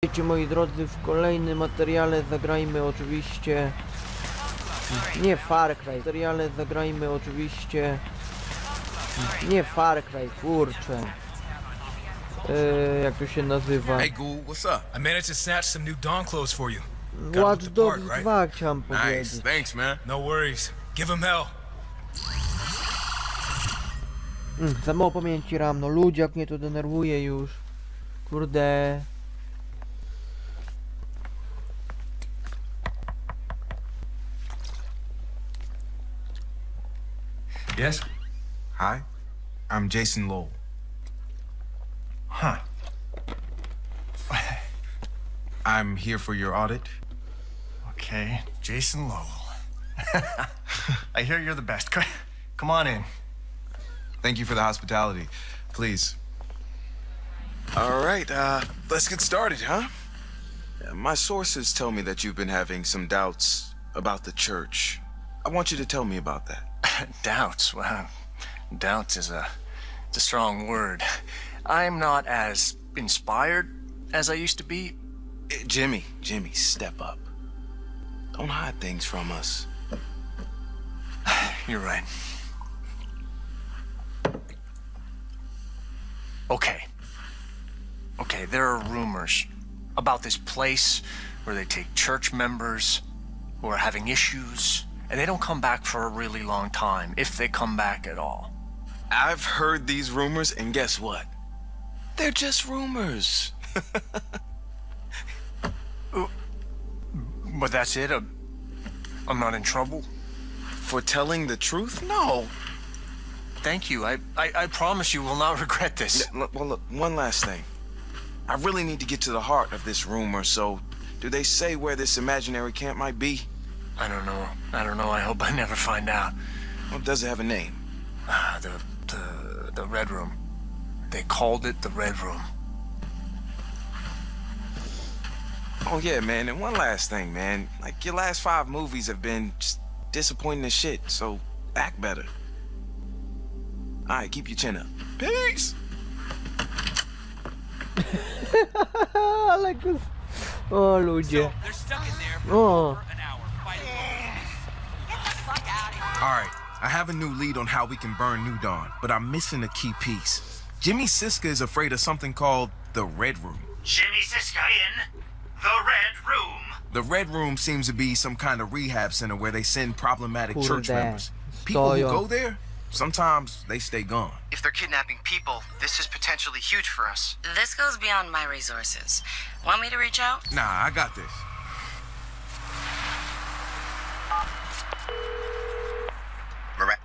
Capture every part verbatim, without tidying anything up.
Wiecie, moi drodzy, w kolejnym materiale zagrajmy oczywiście... Nie Far Cry, w materiale zagrajmy oczywiście... Nie Far Cry, kurczę. Eee, jak to się nazywa? Hey Ghoul, what's up? I managed to snatch some new Dawn clothes for you. Watch Dogs dwa chciałem Nice, powiedzieć. thanks man. No worries. Give him hell. Mm, za mało pamięci RAM, no ludzie, jak mnie to denerwuje już. Kurde. Yes? Hi, I'm Jason Lowell. Huh. I'm here for your audit. Okay, Jason Lowell. I hear you're the best. Come on in. Thank you for the hospitality. Please. All right, uh, let's get started, huh? Uh, My sources tell me that you've been having some doubts about the church. I want you to tell me about that. Doubts. Well, doubts is a, it's a strong word. I'm not as inspired as I used to be. Uh, Jimmy, Jimmy, step up. Don't hide things from us. You're right. Okay. Okay, there are rumors about this place where they take church members who are having issues, and they don't come back for a really long time, if they come back at all. I've heard these rumors, and guess what? They're just rumors. But that's it? I'm, I'm not in trouble? For telling the truth? No. Thank you. I, I, I promise you will not regret this. L- l- well, look, one last thing. I really need to get to the heart of this rumor, so do they say where this imaginary camp might be? I don't know. I don't know. I hope I never find out. Well, does it have a name? Ah, the, the, the Red Room. They called it the Red Room. Oh, yeah, man, and one last thing, man. Like, your last five movies have been just disappointing as shit, so act better. All right, keep your chin up. Peace! Ale kus... O ludzie. O. All right, I have a new lead on how we can burn New Dawn, but I'm missing a key piece. Jimmy Siska is afraid of something called the Red Room. Jimmy Siska in the Red Room. The Red Room seems to be some kind of rehab center where they send problematic church Kurde. members. People who Stoją. go there, sometimes they stay gone. If they're kidnapping people, this is potentially huge for us. This goes beyond my resources. Want me to reach out? Nah, I got this. Mira-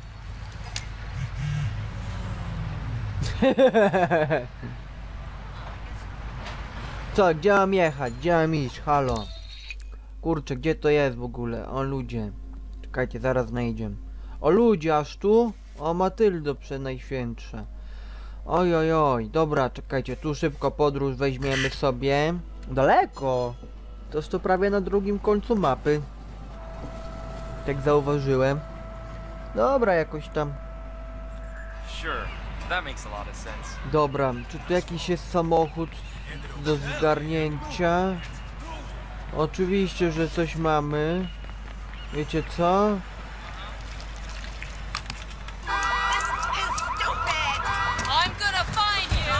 Co, gdzie mam jechać? Gdzie mam iść? Halo. Kurczę, gdzie to jest w ogóle? O ludzie. Czekajcie, zaraz znajdziemy. O ludzie, aż tu? O Matyldo przenajświętsza. Oj, oj, oj. Dobra, czekajcie, tu szybko podróż weźmiemy sobie. Daleko. To jest to prawie na drugim końcu mapy. Tak zauważyłem. Dobra, jakoś tam. Sure, that makes a lot of sense. Dobra, czy tu jakiś jest samochód do zgarnięcia? Oczywiście, że coś mamy. Wiecie co? I'm gonna find you!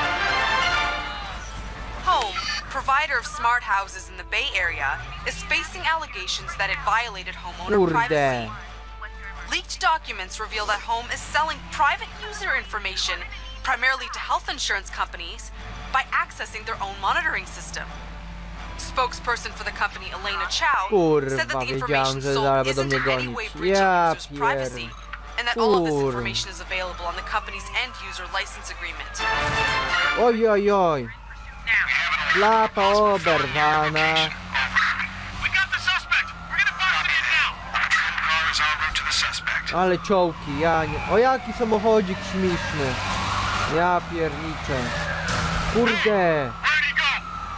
Home, provider of smart houses in the Bay Area, is facing allegations that it violated homeowner Kurde. privacy. Leaked documents reveal that Home is selling private user information, primarily to health insurance companies, by accessing their own monitoring system. Spokesperson for the company, Elena Chow, Kurwa, said that the wiedziałem, information że sold zaraz będą isn't mnie in any gonić. way breaching Ja users' privacy, pier- and that all of this Kurwa. information is available on the company's end-user license agreement. Oj, oj, oj. Klapa oberwana. We got the suspect. We're gonna bust it in now. Patrol car is en route to the suspect. Ale czołki, ja nie... O, jaki samochodzik śmieszny. Ja pierniczę. Kurde. Where'd he go?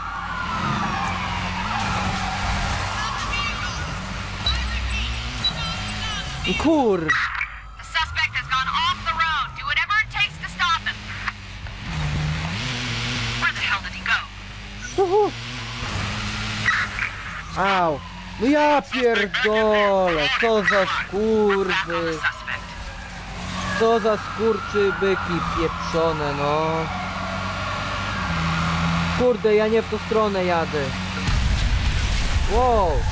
Kur... The suspect has gone off the road. Do whatever it takes to stop him. Where the hell did he go? Uhu. Au. No ja pierdolę, co za skurwy. Co za skurczybyki pieprzone, no. Kurde, ja nie w tą stronę jadę. Wow.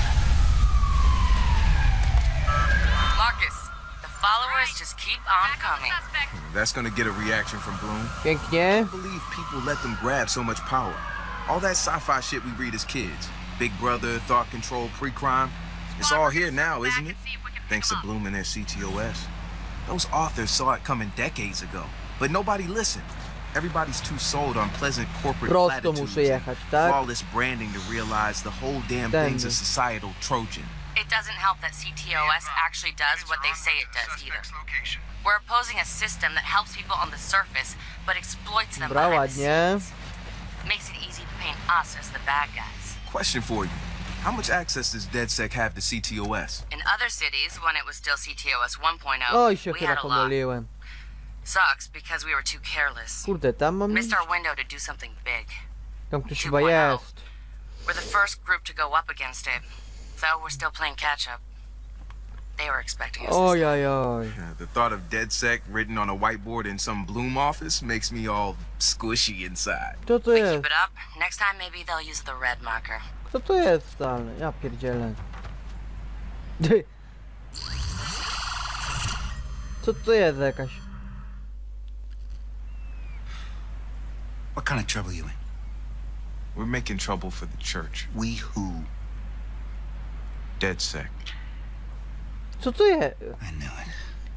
Marcus, the followers just keep on coming. That's gonna get a reaction from Bloom. Pięknie. I can't believe people let them grab so much power. All that sci-fi shit we read as kids. Big Brother, thought control, pre-crime. It's all here now, isn't it? Thanks to Bloom and their C T O S. Those authors saw it coming decades ago, but nobody listened. Everybody's too sold on pleasant corporate Prosto muszę platitudes jechać, and tak? flawless branding to realize the whole damn thing's a Tędy. societal Trojan. It doesn't help that C T O S actually does what they say it does either. We're opposing a system that helps people on the surface, but exploits them Dobra, behind the ładnie. scenes. Makes it easy to paint us as the bad guys. Question for you. How much access does DedSec have to C T O S? In other cities, when it was still C T O S one point oh, Oj, się we chyba had a lot. pomyliłem. Sucks because we were too careless. Kurde, tam mam... Missed our window to do something big. Tam ktoś chyba jest. We're the first group to go up against it, so we're still playing catch up. They were expecting us. Oj, oj, oj. Uh, the thought of DedSec written on a whiteboard in some Bloom office makes me all squishy inside. Kto to We jest? keep it up. Next time maybe they'll use the red marker. Kto to jest ale? Ja pierdzielę. Ty. Co to jest jakaś? What kind of trouble you in? We're making trouble for the church. We who? DedSec. Co to jest? I knew it.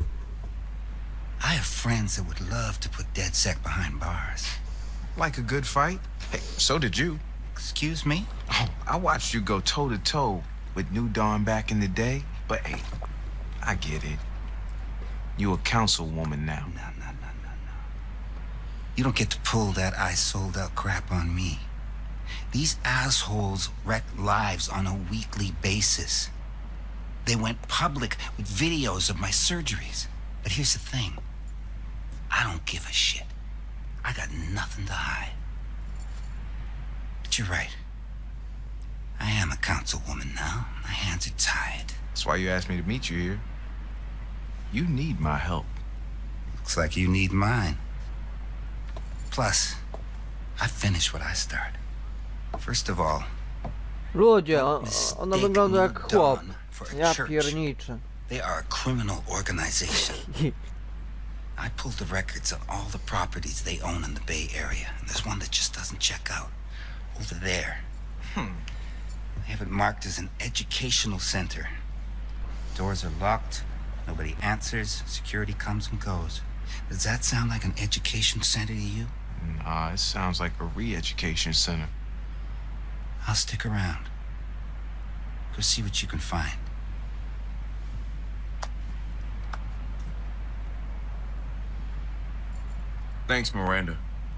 I have friends that would love to put DedSec behind bars. Like a good fight? Hey, so did you. Excuse me? Oh, I watched you go toe to toe with New Dawn back in the day, but hey, I get it. You a councilwoman now. No, no, no, no, no. You don't get to pull that I sold out crap on me. These assholes wreck lives on a weekly basis. They went public with videos of my surgeries. But here's the thing. I don't give a shit. I got nothing to hide. But you're right. I am a councilwoman now. My hands are tied. That's why you asked me to meet you here. You need my help. Looks like you need mine. Plus, I finished what I started. First of all, Ludzie, o- ona wygląda jak chłop. done for a Ja church. pierniczę. They are a criminal organization. I pulled the records on all the properties they own in the Bay Area, and there's one that just doesn't check out. Over there. Hmm. They have it marked as an educational center. Doors are locked, nobody answers, security comes and goes. Does that sound like an education center to you? Nah, it sounds like a re-education center. I'll stick around. Go see what you can find. Thanks, Miranda.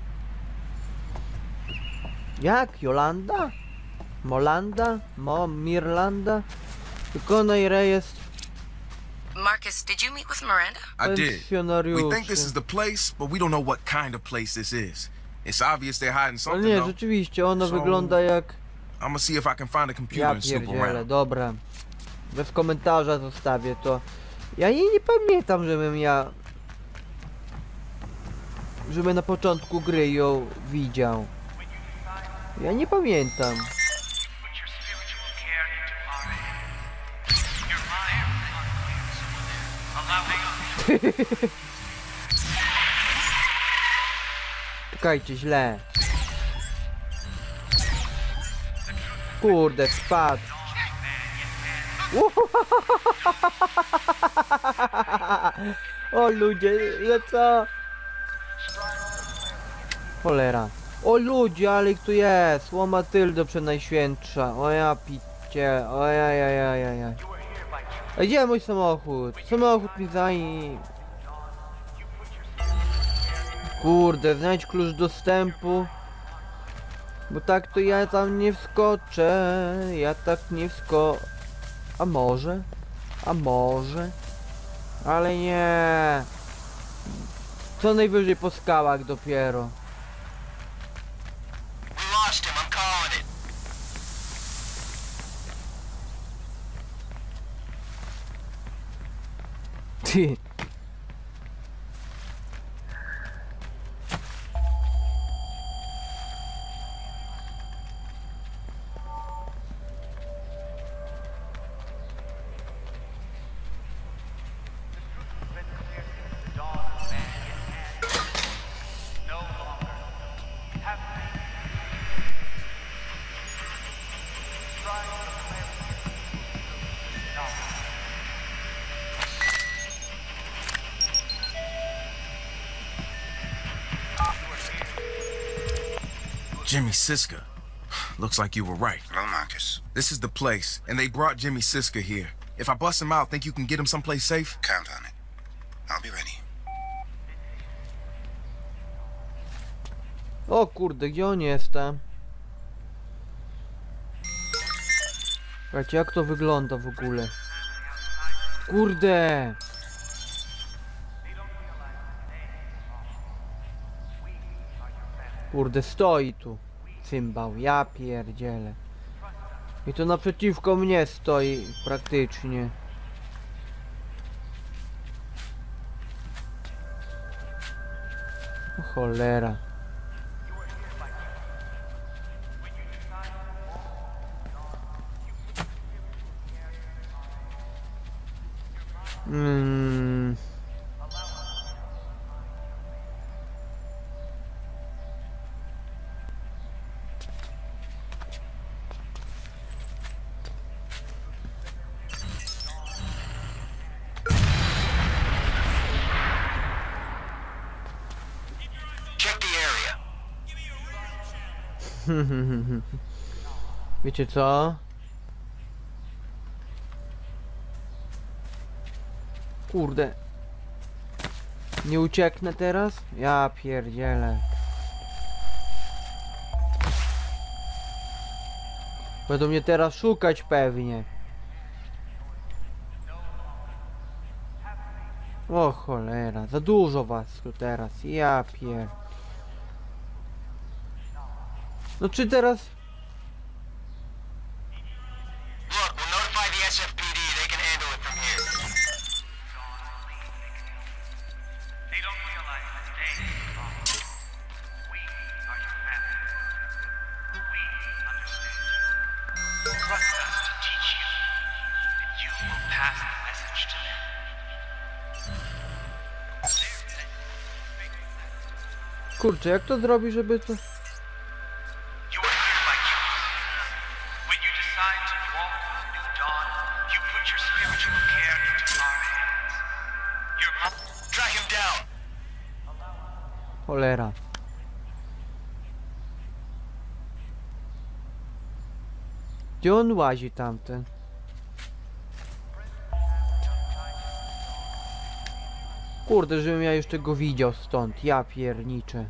Jak? Jolanda? Molanda? Mo... Mirlanda? Wykonaj rejestr Marcus, did you meet with Miranda? I did. We think pensjonariuszy. this is the place, but we don't know what kind of place this is. It's obvious they're hiding Ale something, nie, though. rzeczywiście, ona So- wygląda jak... I'm gonna see if I can find a computer Ja and snoop pierdzielę, around. dobra. Bez komentarza zostawię to. Ja jej nie pamiętam, żebym ja... Żeby na początku gry ją widział. Ja nie pamiętam. Put your spiritual care into our hands. Your mind, allowing us. Czekajcie, źle. Kurde, spadł. O ludzie, że co? Cholera. O ludzie, ale ich tu jest. O Matyldo Przenajświętsza. O ja picie. O ja ja ja ja ja. A gdzie mój samochód? Samochód mi zaj... Kurde, znajdź klucz dostępu. Bo tak to ja tam nie wskoczę. Ja tak nie wsko... A może? A może? Ale nie. Co najwyżej po skałach dopiero. We lost him. I'm calling it. Ty. Jimmy Siska. Looks like you were right. Hello, Marcus. This is the place, and they brought Jimmy Siska here. If I bust him out, think you can get him someplace safe? Count on it. I'll be ready. O kurde, gdzie on jest tam? Słuchajcie, jak to wygląda w ogóle? Kurde! Kurde, stoi tu cymbał, ja pierdzielę. I to naprzeciwko mnie stoi praktycznie. O cholera. Hmm. Check the area. Wiecie co? Kurde. Nie ucieknę teraz? Ja pierdzielę. Będą mnie teraz szukać pewnie. O cholera, za dużo was tu teraz. Ja pier... No czy teraz... Look, we'll notify the S F P D. They can handle it from here. They don't realize that they are. We are your family. We understand you. Trust us to teach you, and you will pass the message to them. Kurczę, jak to zrobi, żeby to... You are here by choice. When you decide to walk a new dawn, you put your spiritual care into our hands. Your mom... Track him down! Cholera. Gdzie on łazi tamten? Kurde, żebym ja jeszcze go widział stąd. Ja pierniczę.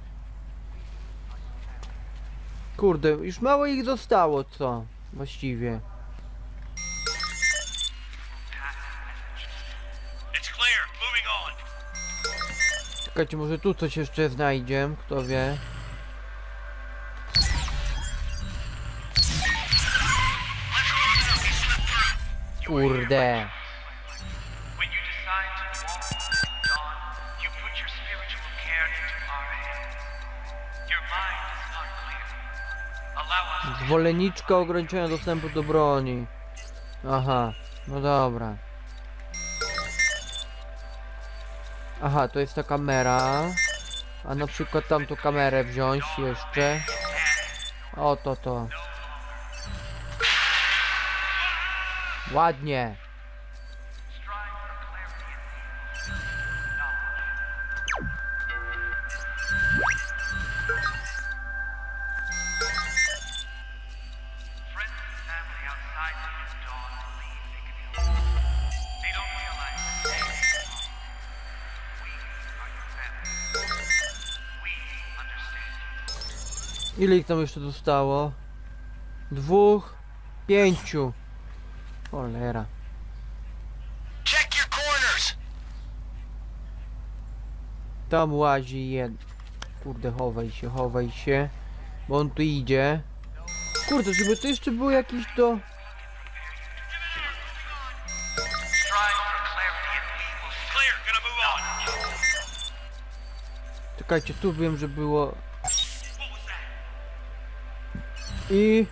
Kurde, już mało ich zostało, co? Właściwie. It's clear. Moving on. Czekajcie, może tu coś jeszcze znajdzie, kto wie. Kurde. When you decide to walk a new dawn, you put your spiritual care into our hands. Your mind is not clear. Allow us to... Zwolenniczka ograniczenia dostępu do broni. Aha, no dobra. Aha, to jest ta kamera. A na przykład tamtą kamerę wziąć jeszcze. O, to to. Ładnie. Ile ich tam jeszcze zostało? Dwóch, pięciu. Cholera. Check your corners. Tam łazi jed... Kurde, chowaj się, chowaj się. Bo on tu idzie. Kurde, żeby to jeszcze było jakieś do... Strive for clarity and we will clear. Czekajcie, tu wiem, że było... I...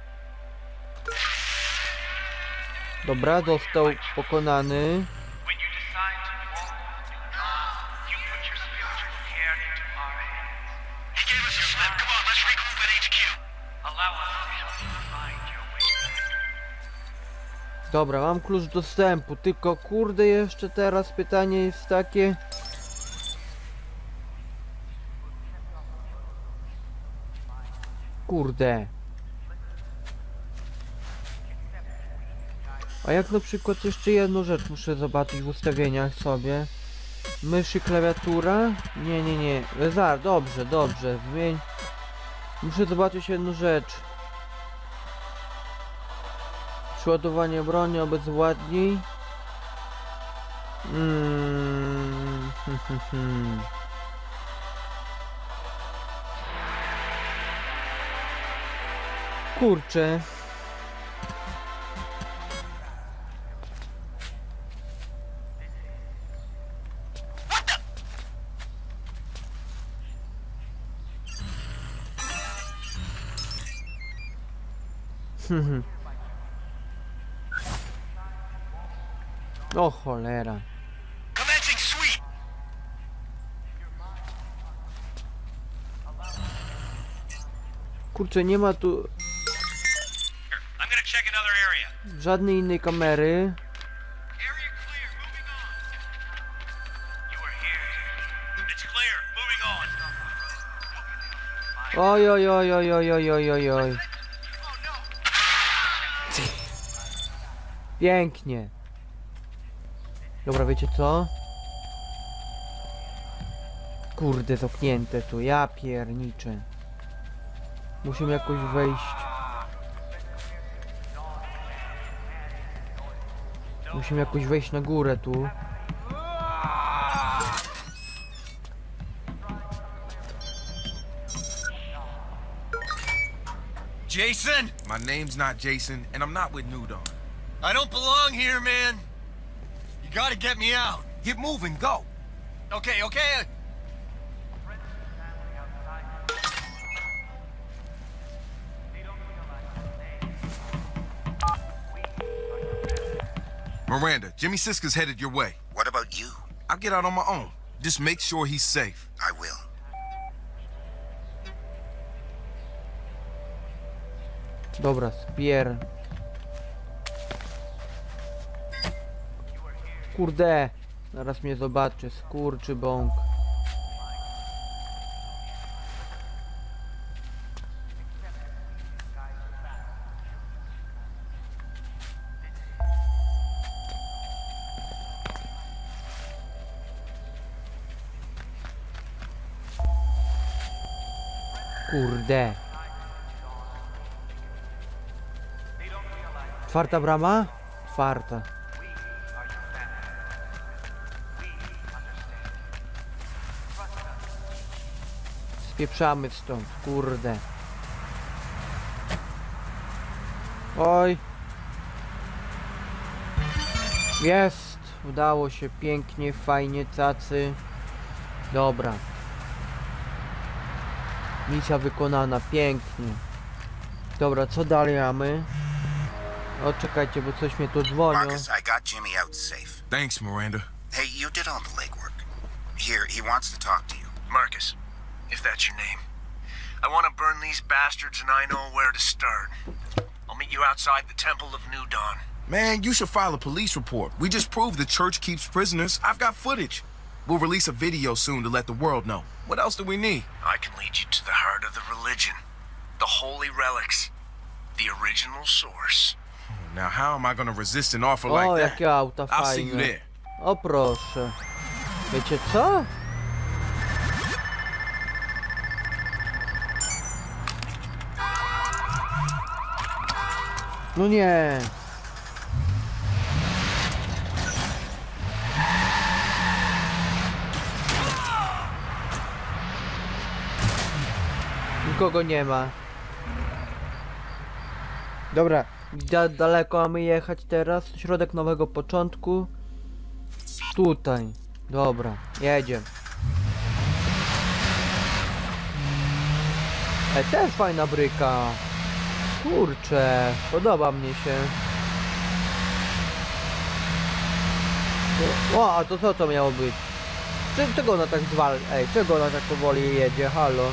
Dobra, został pokonany. Dobra, mam klucz dostępu, tylko kurde jeszcze teraz pytanie jest takie... Kurde. A jak na przykład jeszcze jedną rzecz muszę zobaczyć w ustawieniach sobie. Mysz i klawiatura? Nie, nie, nie. Zar, dobrze, dobrze. Zmień. Muszę zobaczyć jedną rzecz. Przeładowanie broni obezwładnij. Mm, hmm, hmm, hmm. Kurczę. Hmm. O cholera. Kurczę, nie ma tu żadnej innej kamery. Oj, oj, oj, oj, oj, oj, oj, oj, oj. Pięknie. Dobra, wiecie co? Kurde, zamknięte tu, ja pierniczę. Musimy jakoś wejść. Musimy jakoś wejść na górę tu. Jason? My name's not Jason, and I'm not with New Dawn. I don't belong here, man. You gotta get me out. Get moving, go. Okay, okay. Miranda, Jimmy Siska's headed your way. What about you? I'll get out on my own. Just make sure he's safe. I will. Dobra, spier. Kurde, zaraz mnie zobaczy, skurczy bąk. Kurde. Czwarta brama? Czwarta. Spieprzamy stąd, kurde. Oj. Jest. Udało się pięknie, fajnie, cacy. Dobra. Misja wykonana, pięknie. Dobra, co dalej mamy? O, czekajcie, bo coś mnie tu dzwonią. Marcus, I got Jimmy out safe. Thanks, Miranda. Hey, you did all the legwork. Here, he wants to talk to you. Marcus, if that's your name. I want to burn these bastards and I know where to start. I'll meet you outside the Temple of New Dawn. Man, you should file a police report. We just proved the church keeps prisoners. I've got footage. We'll release a video soon to let the world know. What else do we need? I can lead you to the heart of the religion. The holy relics. The original source. Now, how am I gonna resist an offer O, like that? jakie auta I'll see you fajne. there. O proszę. Wiecie co? No nie. Nikogo nie ma. Dobra, da daleko mamy jechać teraz? Środek nowego początku. Tutaj. Dobra, jedziemy. E, też fajna bryka. Kurczę, podoba mnie się. O, a to co to miało być? Cze- czego ona tak zwal... Ej, czego ona tak powoli jedzie? Halo.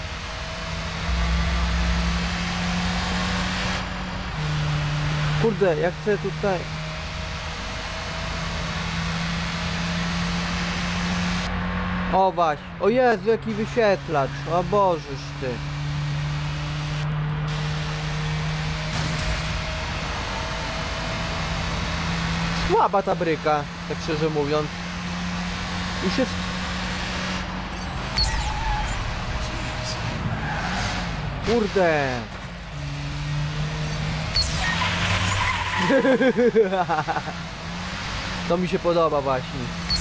Kurde, jak chcę tutaj... O waś, o Jezu, jaki wyświetlacz, o Bożyż ty. Słaba ta bryka, tak szczerze mówiąc. Już jest... Kurde. To mi się podoba właśnie.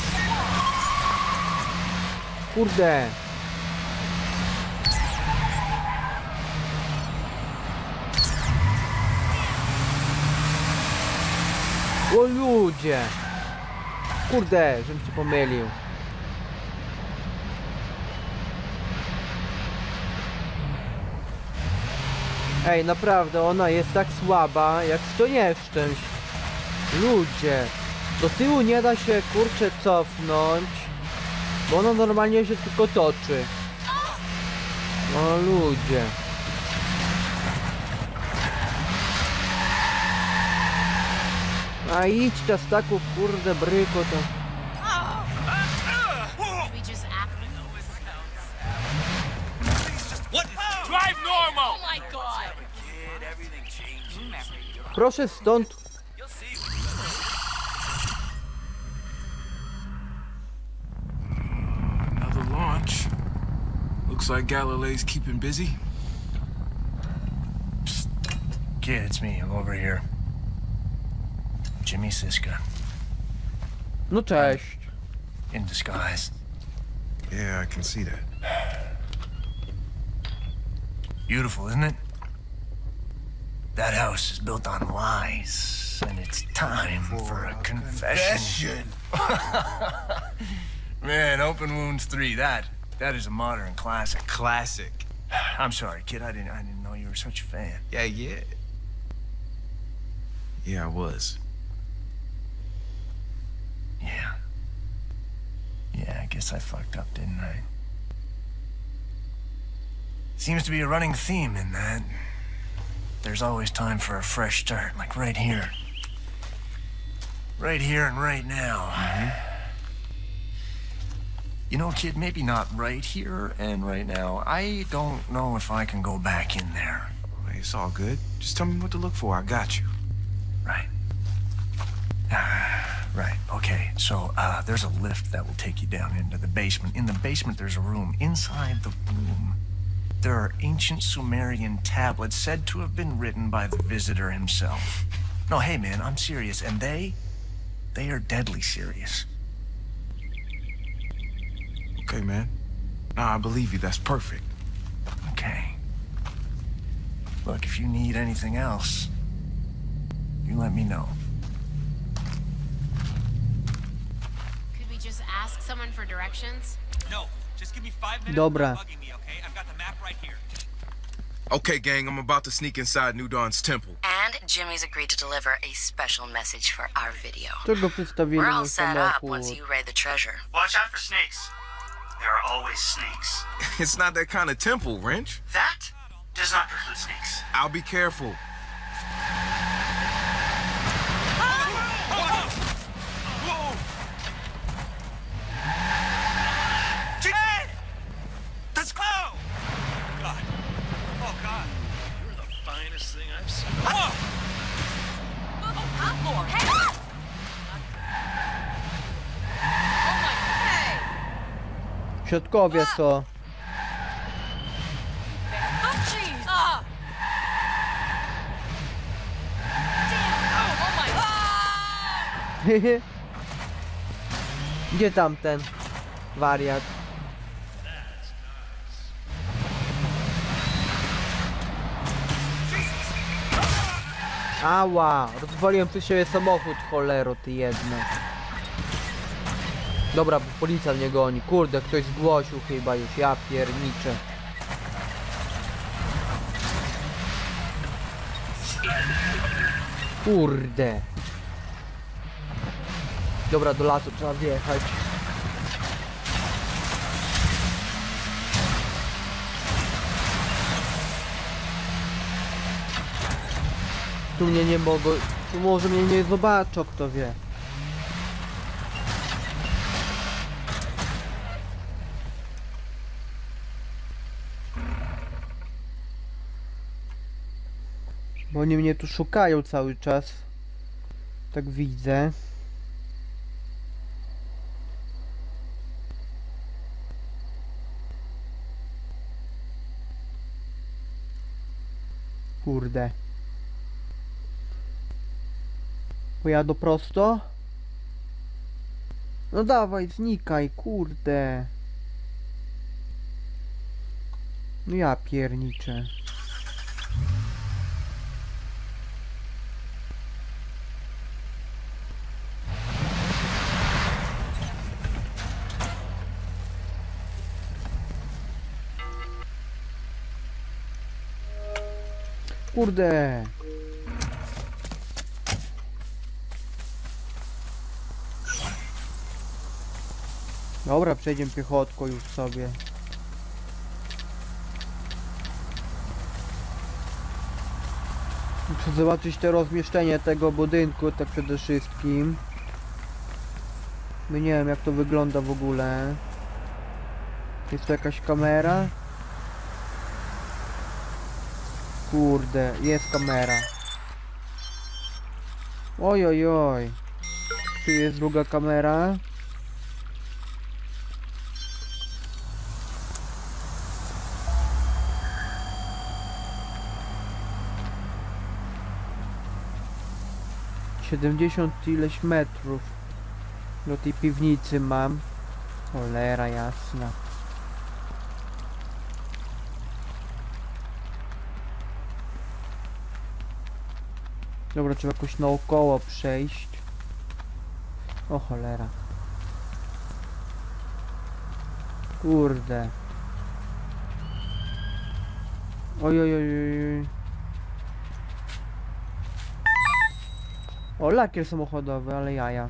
Kurde. O ludzie. Kurde, żebym się pomylił. Ej, naprawdę, ona jest tak słaba, jak sto nieszczęść. Ludzie. Do tyłu nie da się, kurczę, cofnąć. Bo ona normalnie się tylko toczy. O ludzie. A idź ciastaku, kurde bryko to. Proszę stąd. Another launch. Looks like Galileo's keeping busy. Psst. Kid, it's me. I'm over here. Jimmy Siska. No cześć. In disguise. Yeah, I can see that. Beautiful, isn't it? That house is built on lies, and it's time for a confession. Man, Open Wounds three, that that is a modern classic. Classic. I'm sorry, kid. I didn't I didn't know you were such a fan. Yeah, yeah. Yeah, I was. Yeah. Yeah, I guess I fucked up, didn't I? Seems to be a running theme in that. There's always time for a fresh start, like right here. Right here and right now. Mm-hmm. You know, kid, maybe not right here and right now. I don't know if I can go back in there. Hey, it's all good. Just tell me what to look for. I got you. Right. Right, okay. So, uh, there's a lift that will take you down into the basement. In the basement, there's a room. Inside the room, there are ancient Sumerian tablets said to have been written by the visitor himself. No, hey, man, I'm serious. And they, they are deadly serious. Okay, man. Nah, I believe you. That's perfect. Okay. Look, if you need anything else, you let me know. Could we just ask someone for directions? No, just give me five minutes. Dobra. Bugging me, okay? I've got the map right here. Okay, gang, I'm about to sneak inside New Dawn's temple. And Jimmy's agreed to deliver a special message for our video. Czego przedstawili We're all mój set up once samochód? you raid the treasure. Watch out for snakes. There are always snakes. It's not that kind of temple, Wrench. That does not preclude snakes. I'll be careful. Let's go! God. Oh, God. You're the finest thing I've seen. Whoa! Oh, Outlaw! Hey! Środkowie co? Oh, jeez! Ah! Damn! Oh, my God! Gdzie tamten wariat? Ała! Rozwaliłem przez siebie samochód, cholero ty jedna. Dobra, bo policja mnie goni. Kurde, ktoś zgłosił chyba już, ja pierniczę. Kurde. Dobra, do lasu trzeba wjechać. Tu mnie nie mogą... Tu może mnie nie zobaczą, kto wie. Bo oni mnie tu szukają cały czas. Tak widzę. Kurde. Pojadę prosto? No dawaj, znikaj, kurde. No ja pierniczę. Kurde. Dobra, przejdziemy piechotką już sobie. Muszę zobaczyć to rozmieszczenie tego budynku, tak przede wszystkim. Bo nie wiem, jak to wygląda w ogóle. Jest tu jakaś kamera? Kurde, jest kamera. Oj, oj, oj. Tu jest druga kamera. siedemdziesiąt ileś metrów do tej piwnicy mam. Cholera jasna. Dobra, trzeba jakoś naokoło przejść. O cholera. Kurde. Oj, oj, oj, oj. O, lakier samochodowy, ale jaja.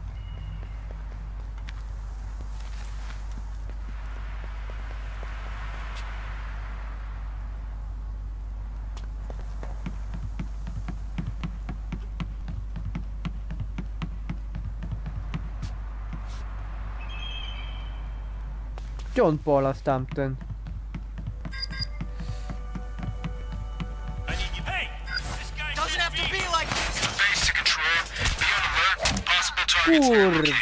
Gdzie on polas tamten? Kurde.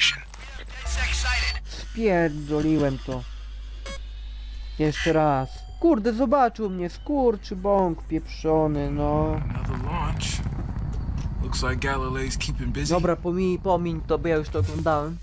Spierdoliłem to. Jeszcze raz. Kurde, zobaczył mnie, skurczy bąk pieprzony, no. Dobra, pomiń, pomiń to, bo ja już to oglądałem.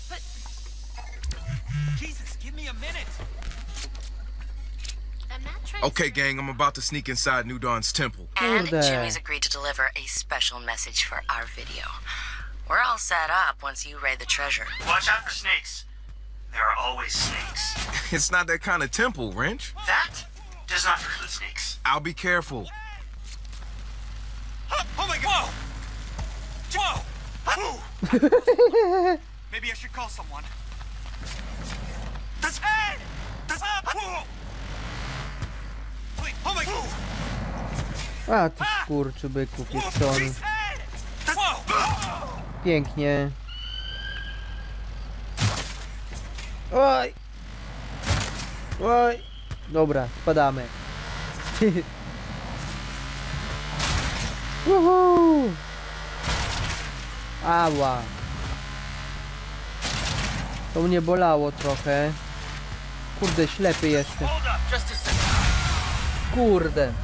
Okay, gang, I'm about to sneak inside New Dawn's temple. And Jimmy's agreed to deliver a special message for our video. We're all set up once you raid the treasure. Watch out for snakes. There are always snakes. It's not that kind of temple, Wrench. That does not preclude snakes. I'll be careful. Oh, oh my god! Whoa! Whoa! Maybe I should call someone. That's Ed! That's Whoa! Wait, oh my god! A ty skurczy byku pieprzony. Pięknie. Oj! Oj! Dobra, spadamy. Uhu! Ała! To mnie bolało trochę. Kurde, ślepy jestem. Kurde.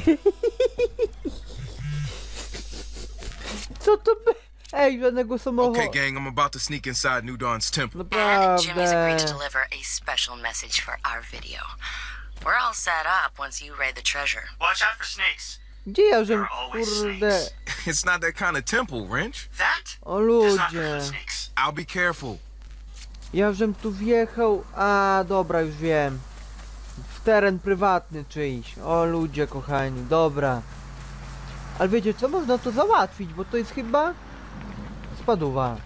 Co to by... Ej, żadnego samochodu. Okay, gang, I'm about to sneak inside New Dawn's temple. And Jimmy's agreed to deliver a special message for our video. We're all set up once you raid the treasure. Watch out for snakes. Gdzie ja żem, kurde... It's not that kind of temple, Wrench. That O ludzie. I'll be careful. Ja żem tu wjechał... A, dobra, już wiem. W teren prywatny czyjś. O ludzie kochani, dobra. Ale wiecie co? Można to załatwić, bo to jest chyba... Spaduwa.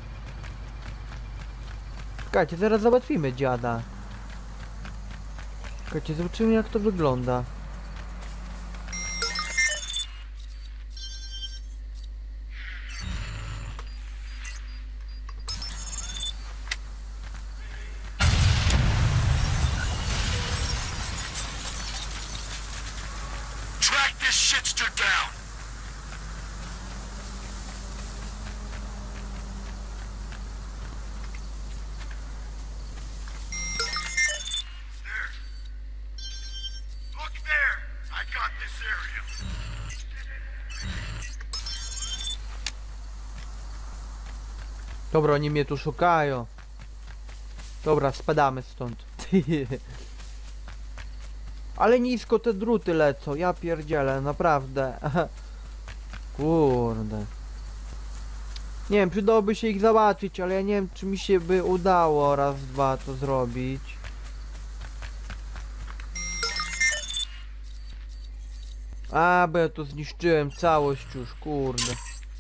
Czekajcie, zaraz załatwimy dziada. Czekajcie, zobaczymy jak to wygląda. Track this shitster down! Look there! I got this area. Dobra, oni mnie tu szukają. Dobra, spadamy stąd. Ale nisko te druty lecą, ja pierdzielę, naprawdę. Kurde. Nie wiem, przydałoby się ich załatwić, ale ja nie wiem, czy mi się by udało raz, dwa to zrobić. A, bo ja tu zniszczyłem całość już, kurde.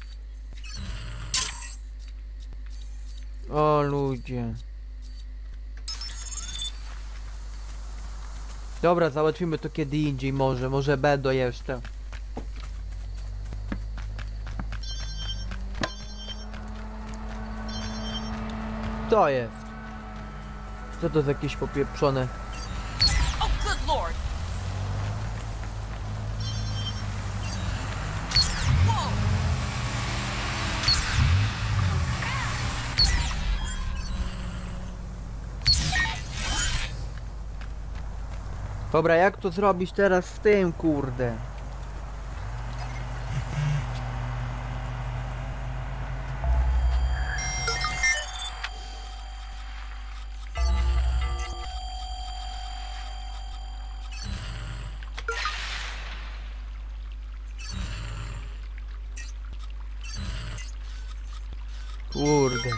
O ludzie. Dobra, załatwimy to kiedy indziej może, może będą jeszcze. To jest. Co to za jakieś popieprzone? Oh, good lord! Dobra, jak to zrobić teraz w tym, kurde? Kurde.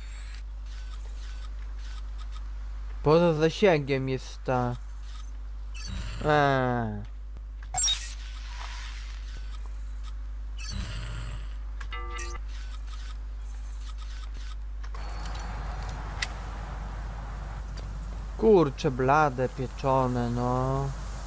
Poza zasięgiem jest ta... Eee. Kurcze blade, pieczone, no.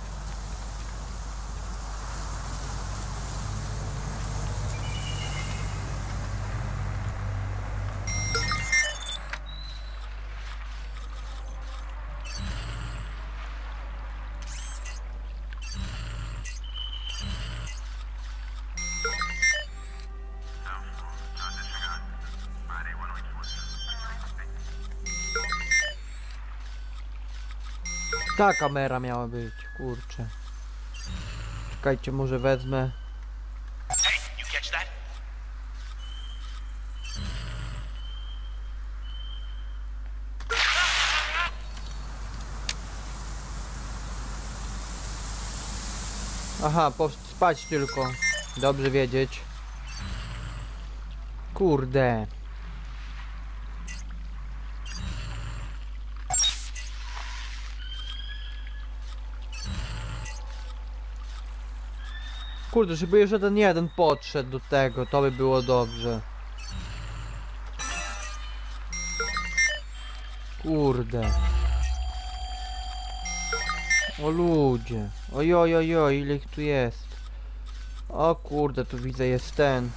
Ta kamera miała być, kurczę. Czekajcie, może wezmę. Hey, you catch that? Aha, spać tylko. Dobrze wiedzieć. Kurde. Kurde, żeby jeszcze ten jeden podszedł do tego, to by było dobrze. Kurde. O ludzie. Ojoj, ojoj, ile ich tu jest. O kurde, tu widzę jest ten.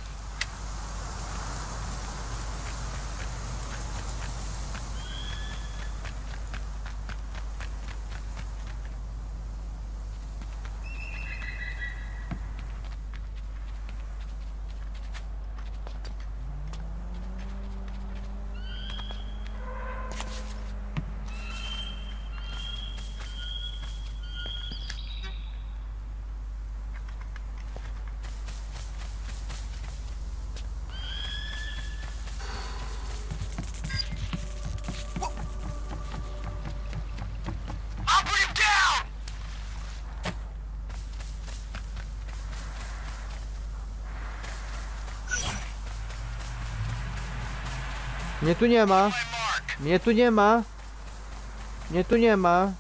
Mnie tu nie ma. Mnie tu nie ma. Mnie tu nie ma.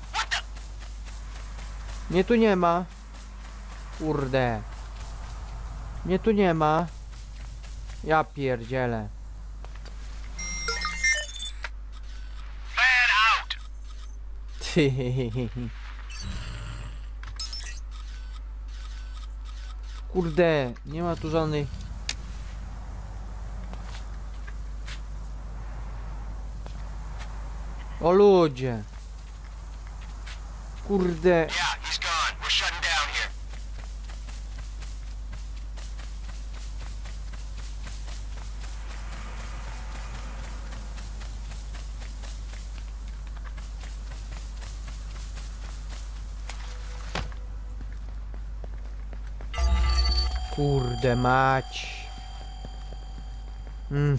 Mnie tu nie ma. Kurde. Mnie tu nie ma. Ja pierdzielę. Ty. Kurde, nie ma tu żadnej... O ludzie. Kurde. Kurde mać. Mm.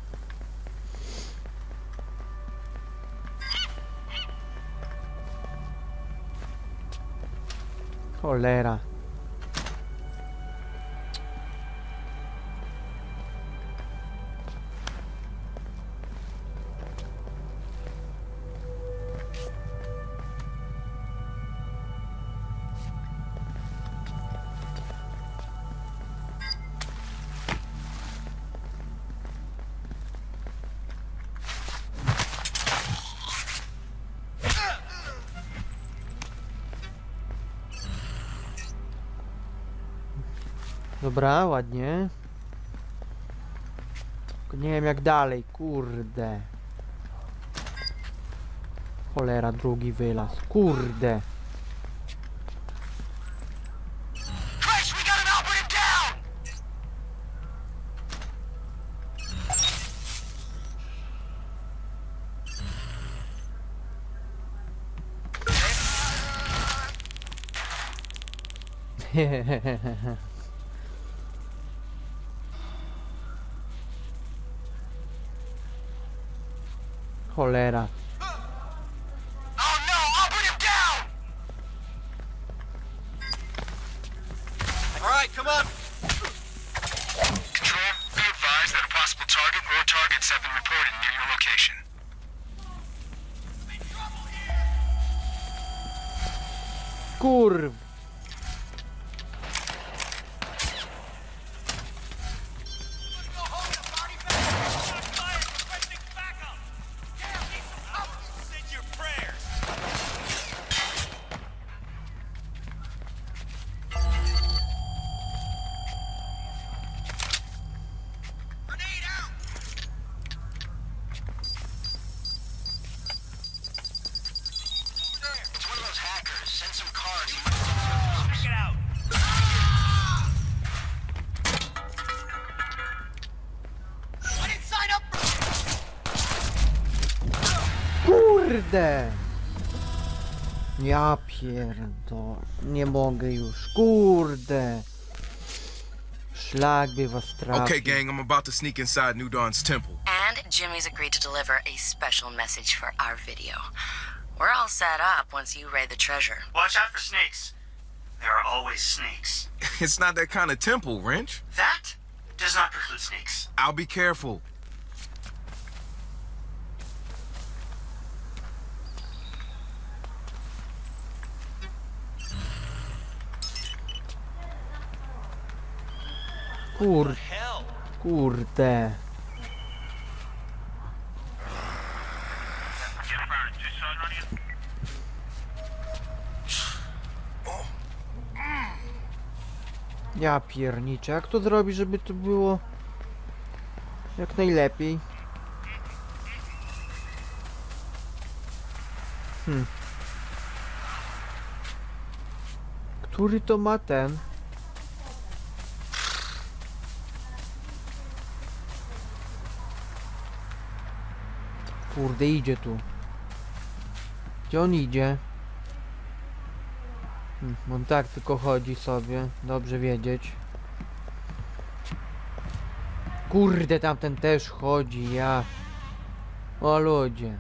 Cholera. Dobra, ładnie. Tylko nie wiem jak dalej, kurde. Cholera, drugi wylaz, kurde. Hehehehe. Cholera. Alright, come on! Control, be advised that a possible target or targets have been reported near your location. Kurw. Kurde! Ja pierdolę. Nie mogę już. Kurde! Szlak by was trafił. Okay, gang, I'm about to sneak inside New Dawn's temple. And Jimmy's agreed to deliver a special message for our video. We're all set up once you raid the treasure. Watch out for snakes. There are always snakes. It's not that kind of temple, Wrench. That does not preclude snakes. I'll be careful. Kur... Kurde. Ja pierniczę, jak to zrobić, żeby to było jak najlepiej? Hmm. Który to ma ten? Kurde, idzie tu. Gdzie on idzie? Hmm, on tak tylko chodzi sobie. Dobrze wiedzieć. Kurde, tamten też chodzi, ja... O ludzie.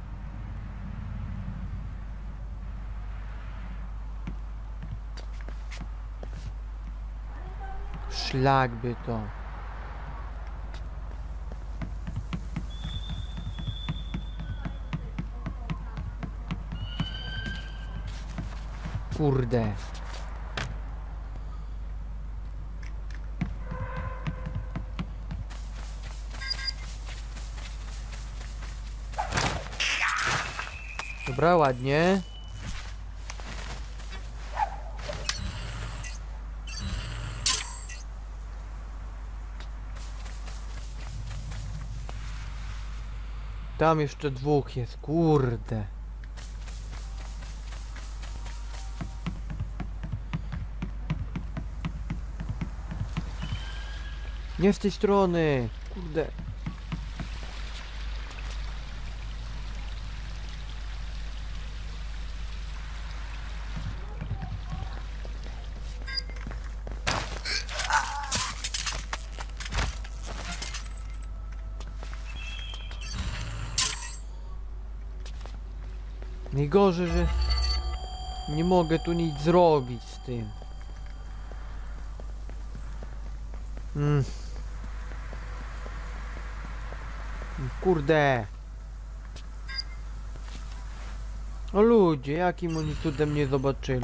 Szlak by to. Kurde. Dobra, ładnie. Tam jeszcze dwóch jest, kurde. Nie z tej strony, kurde. Najgorzej, że nie mogę tu nic zrobić z tym. Mm. Kurde. O ludzie, jakim oni cudem mnie zobaczyli.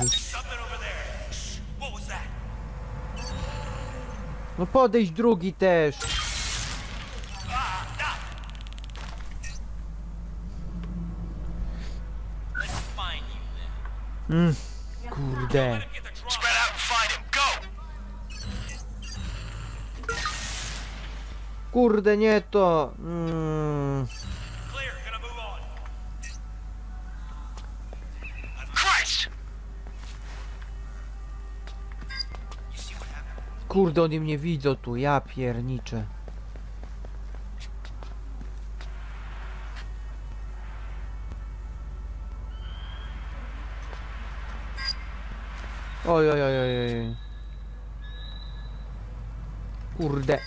No podejdź drugi też. Mm, kurde. Kurde, nie to. Mm. Kurde, oni mnie widzą tu, ja pierniczę. Oj, oj, oj, oj, oj. Kurde.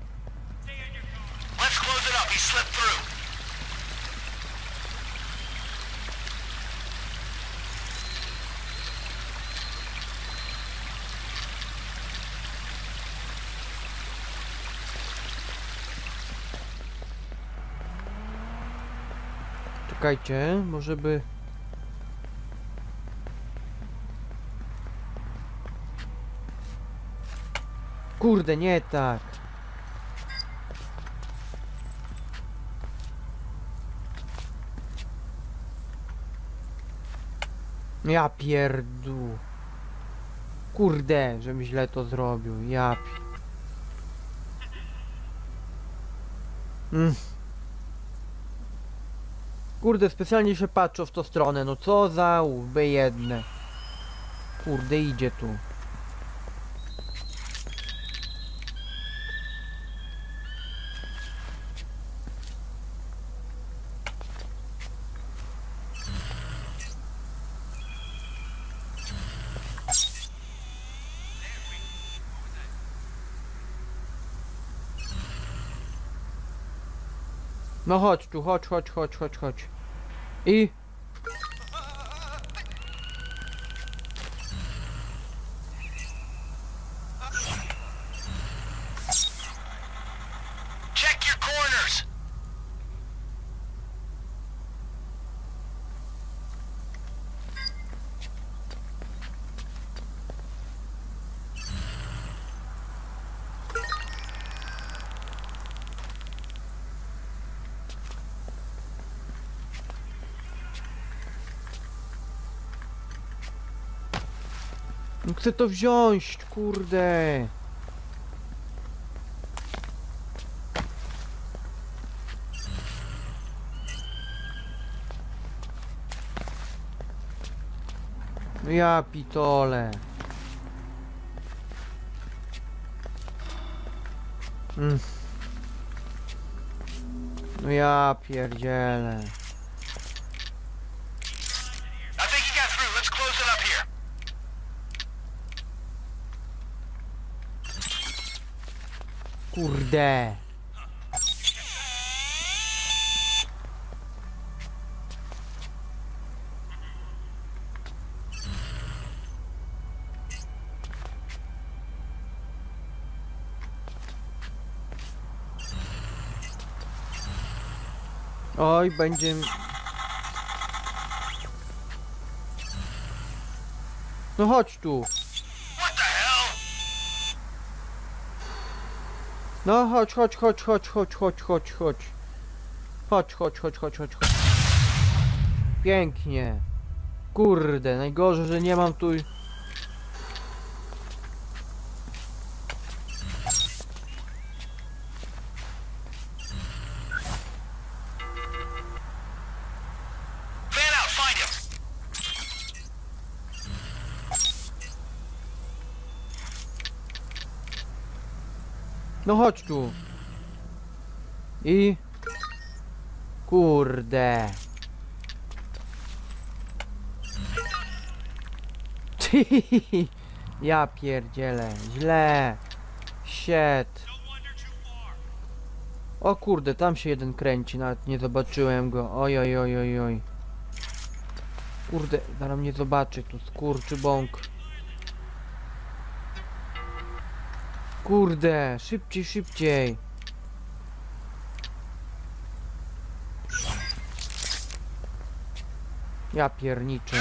Czekajcie, może by... Kurde, nie tak. Ja pierdu. Kurde, żebym źle to zrobił. Ja pi... Mm. Kurde, specjalnie się patrzę w tą stronę. No co za łby jedne. Kurde, idzie tu. No chodź tu, chodź, chodź, chodź, chodź, chodź. I... Check your corners. Chcę to wziąć, kurde. No ja pitole. Mm. No ja pierdzielę. Kurde. Oj, będzie... No chodź tu. No chodź, chodź, chodź, chodź, chodź, chodź, chodź, chodź. Chodź, chodź, chodź, chodź, chodź, chodź. Pięknie. Kurde, najgorzej, że nie mam tu... No chodź tu. I... Kurde. Ja pierdzielę. Źle. Shit. O kurde, tam się jeden kręci. Nawet nie zobaczyłem go. Oj, oj, oj, oj, oj. Kurde, zaraz mnie zobaczy tu. Skurczy bąk. Kurde, szybciej, szybciej. Ja pierniczę.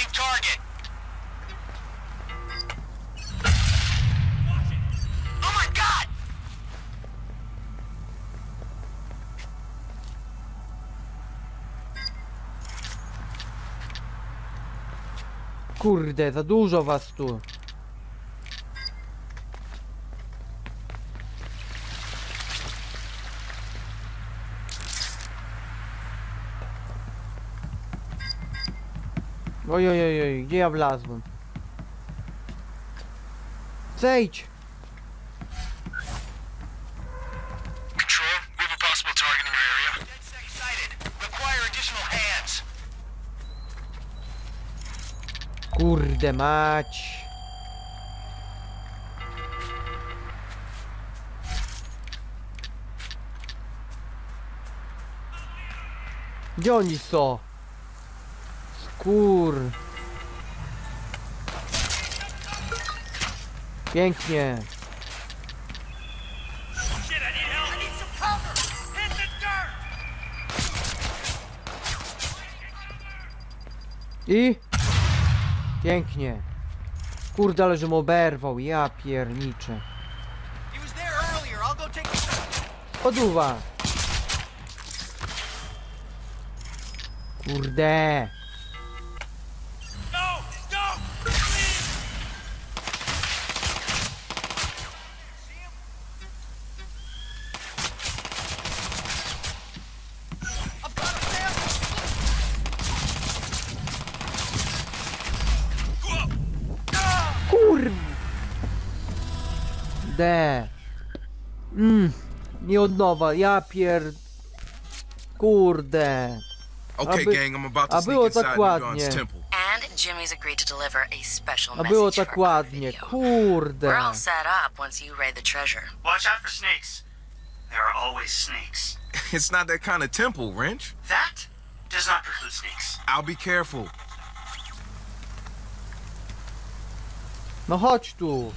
Kurde, za dużo was tu. Oj, oj, oj, oj, gdzie ja wlazłem? Zejdź! Control, we have a possible target in your area. Dead sighted. Require additional hands. Kurde mać! Gdzie oni są? Skur. Pięknie. I? Pięknie. Kurde, ale żem oberwał. Ja pierniczę. Poduwa. Kurde. Kurde. Mmm. Nie od nowa. Ja pier... Kurde. Okay, Aby- gang, I'm about to a sneak było inside tak New ładnie. Dawn's temple. And Jimmy's agreed to deliver a special A message było for tak our ładnie. video. Kurde. We're all set up once you raid the treasure. Watch out for snakes. There are always snakes. It's not that kind of temple, Wrench. That does not preclude snakes. I'll be careful. No chodź tu.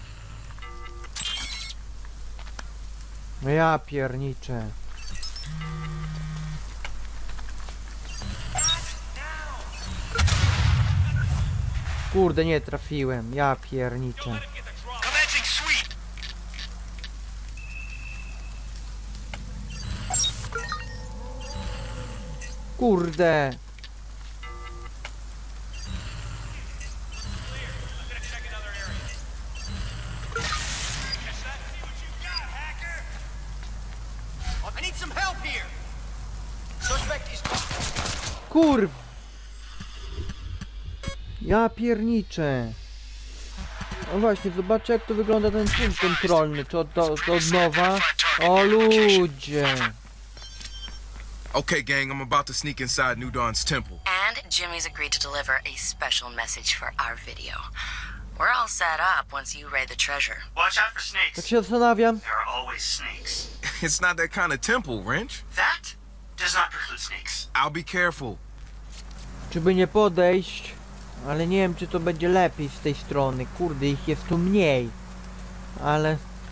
No ja pierniczę. Kurde, nie trafiłem. Ja pierniczę. Commencing sweep. Kurde. I need some help here. Suspect is... Kurw. Ja pierniczę. No właśnie, zobaczcie jak to wygląda ten punkt kontrolny. Czy od, to, to od nowa? O ludzie. Okay, gang, I'm about to sneak inside New Dawn's temple. And Jimmy's agreed to deliver a special message for our video. We're all set up once you raid the treasure. Watch out for Tak snakes. się zastanawiam. There are always snakes. It's not that kind of temple, Wrench. That does not preclude snakes. I'll be careful. Czy by nie podejść? Ale nie wiem, czy to będzie lepiej z tej strony. Kurde, ich jest tu mniej. Ale...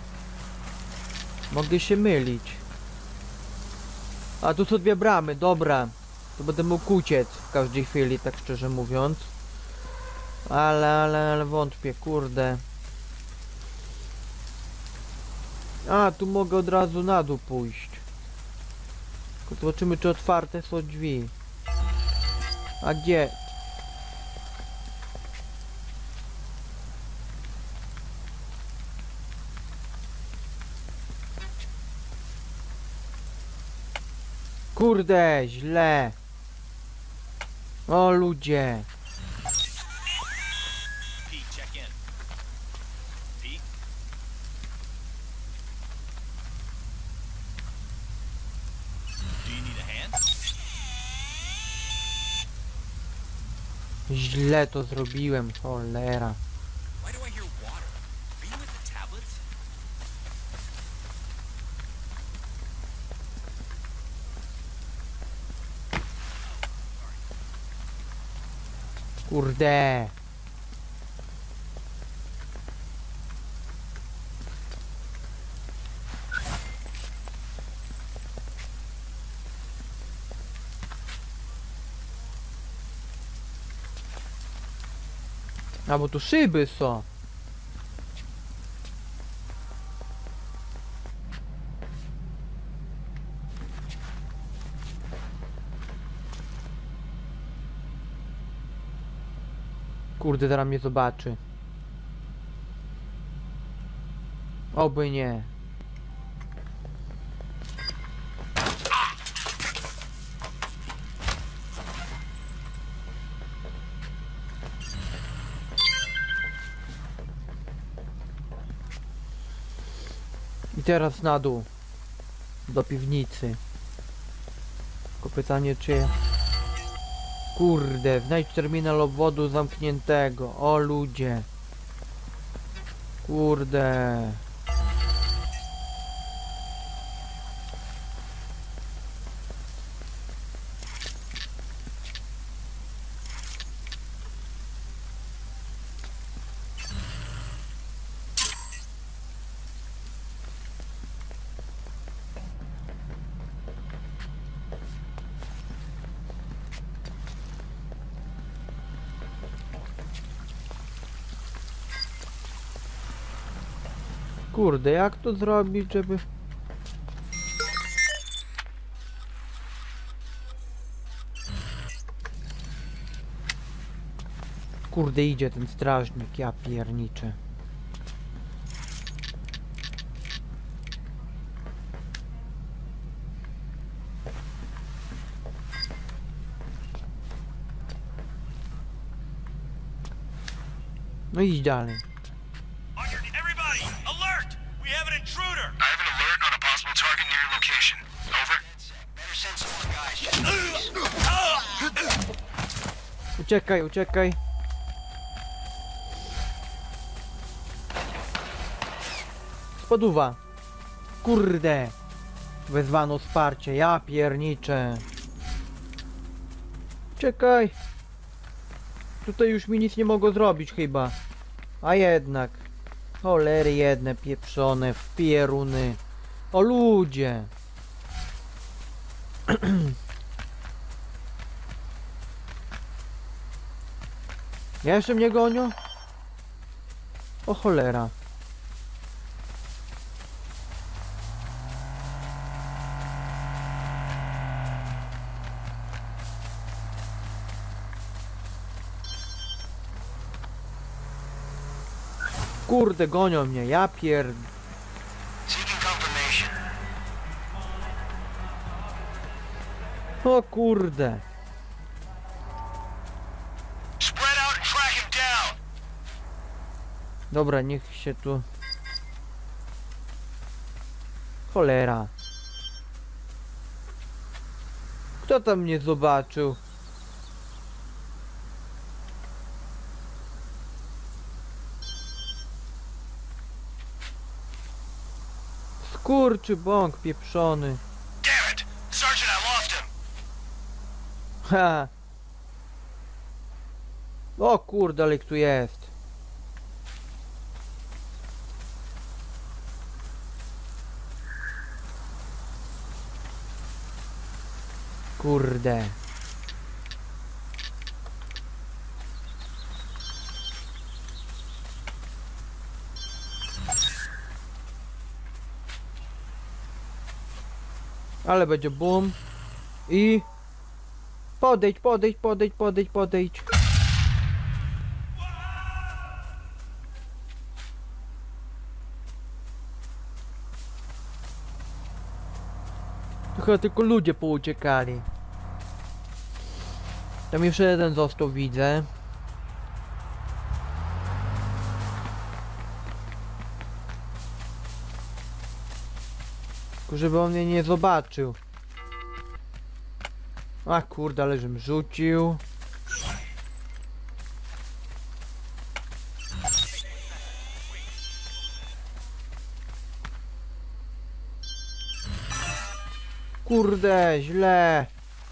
mogę się mylić. A tu są dwie bramy, dobra. To będę mógł uciec w każdej chwili, tak szczerze mówiąc. Ale, ale, ale wątpię, kurde. A, tu mogę od razu na dół pójść. Tylko zobaczymy, czy otwarte są drzwi. A gdzie? Kurde, źle. O ludzie. Pete, check in. Pete? Do you need a hand? Źle to zrobiłem, cholera. Why do I hear water? Are you with the tablets? Kurde. A bo tu szyby są. Kurde, zaraz mnie zobaczy. Oby nie. I teraz na dół. Do piwnicy. Tylko pytanie, czy... Kurde, znajdź terminal obwodu zamkniętego. O ludzie. Kurde. Kurde, jak to zrobić, żeby... Kurde, idzie ten strażnik, ja pierniczę. No idź dalej. Everybody, alert! We have an intruder! I have an alert on a possible target near your location. Over. Better send some more guys. Uciekaj, uciekaj. Spoduwa. Kurde. Wezwano wsparcie, ja pierniczę. Czekaj. Tutaj już mi nic nie mogło zrobić chyba. A jednak. Cholery jedne pieprzone w pieruny. O ludzie. Jeszcze mnie gonią? O cholera. Kurde, gonią mnie, ja pierd... O kurde. Dobra, niech się tu... Cholera. Kto tam mnie zobaczył? Skurczy bąk pieprzony. Ha. O kurde, ale ich tu jest. Kurde. Ale będzie boom i podejdź, podejdź, podejdź, podejdź, podejdź. Tu chyba tylko ludzie pouciekali. Tam jeszcze jeden został, widzę. Tylko żeby on mnie nie zobaczył. A kurde, ale żem rzucił. Kurde, źle.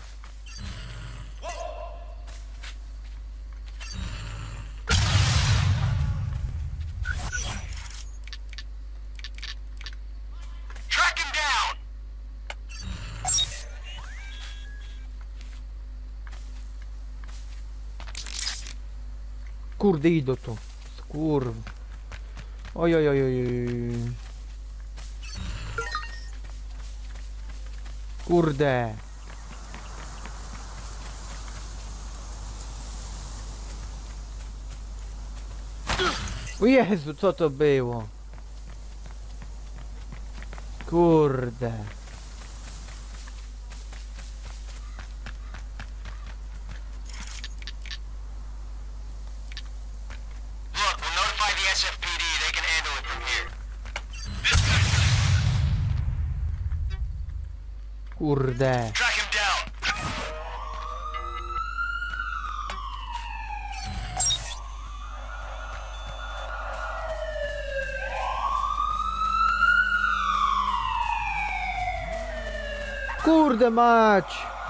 Kurde, idą tu. Skurw. Oj, oj, oj, oj. Kurde. O Jezu, co to było? Kurde. Kurde. Kurde mać.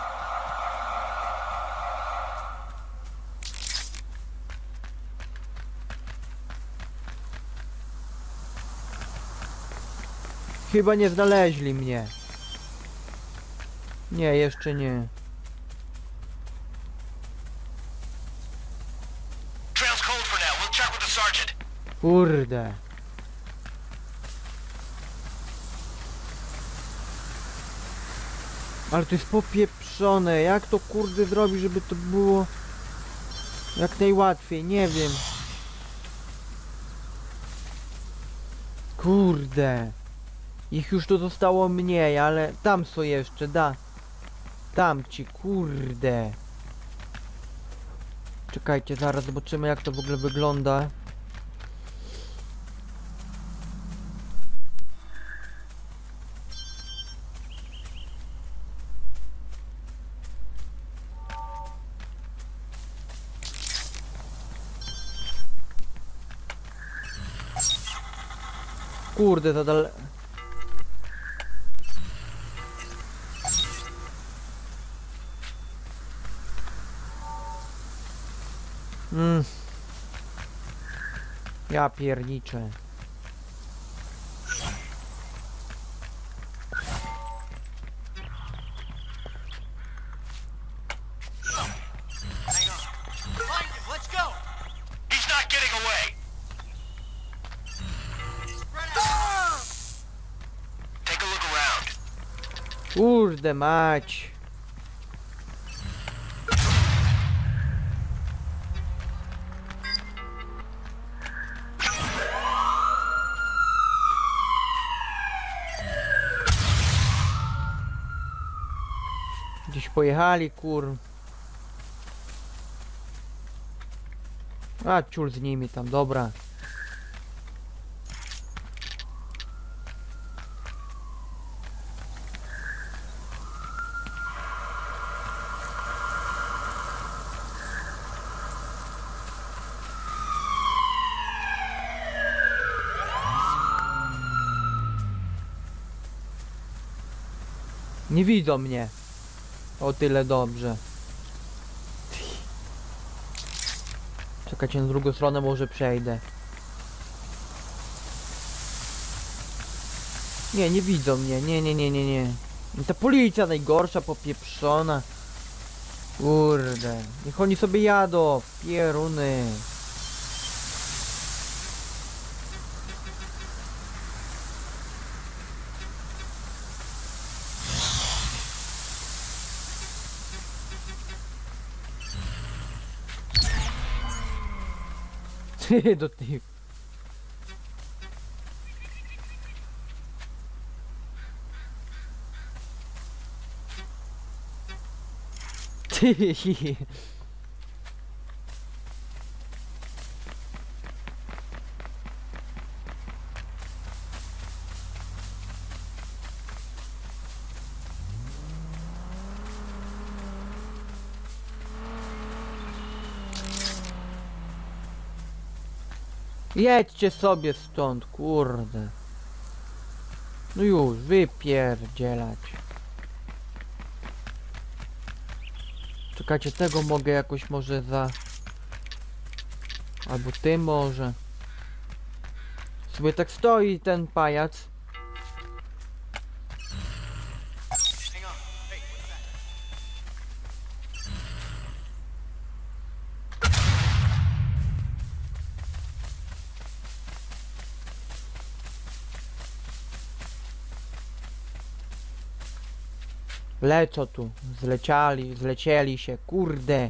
Chyba nie znaleźli mnie. Nie, jeszcze nie. Kurde. Ale to jest popieprzone. Jak to kurde zrobić, żeby to było jak najłatwiej? Nie wiem. Kurde. Ich już tu zostało mniej, ale tam są jeszcze, da. Tam ci, kurde. Czekajcie, zaraz zobaczymy jak to w ogóle wygląda. Kurde, to dal... Mm. Ja pierniczę. Kurde mać. Gdzieś pojechali, kur... A, ciul z nimi tam, dobra. Nie widzą mnie. O tyle dobrze. Czekajcie, na drugą stronę może przejdę. Nie, nie widzą mnie. Nie, nie, nie, nie, nie. Ta policja najgorsza, popieprzona. Kurde. Niech oni sobie jadą. Pieruny. Ty do tych. Ty. Jedźcie sobie stąd, kurde. No już, wypierdzielać. Czekajcie, tego mogę jakoś może za... Albo ty może. Sobie tak stoi ten pajac. Lecą tu, zleciali, zlecieli się, kurde.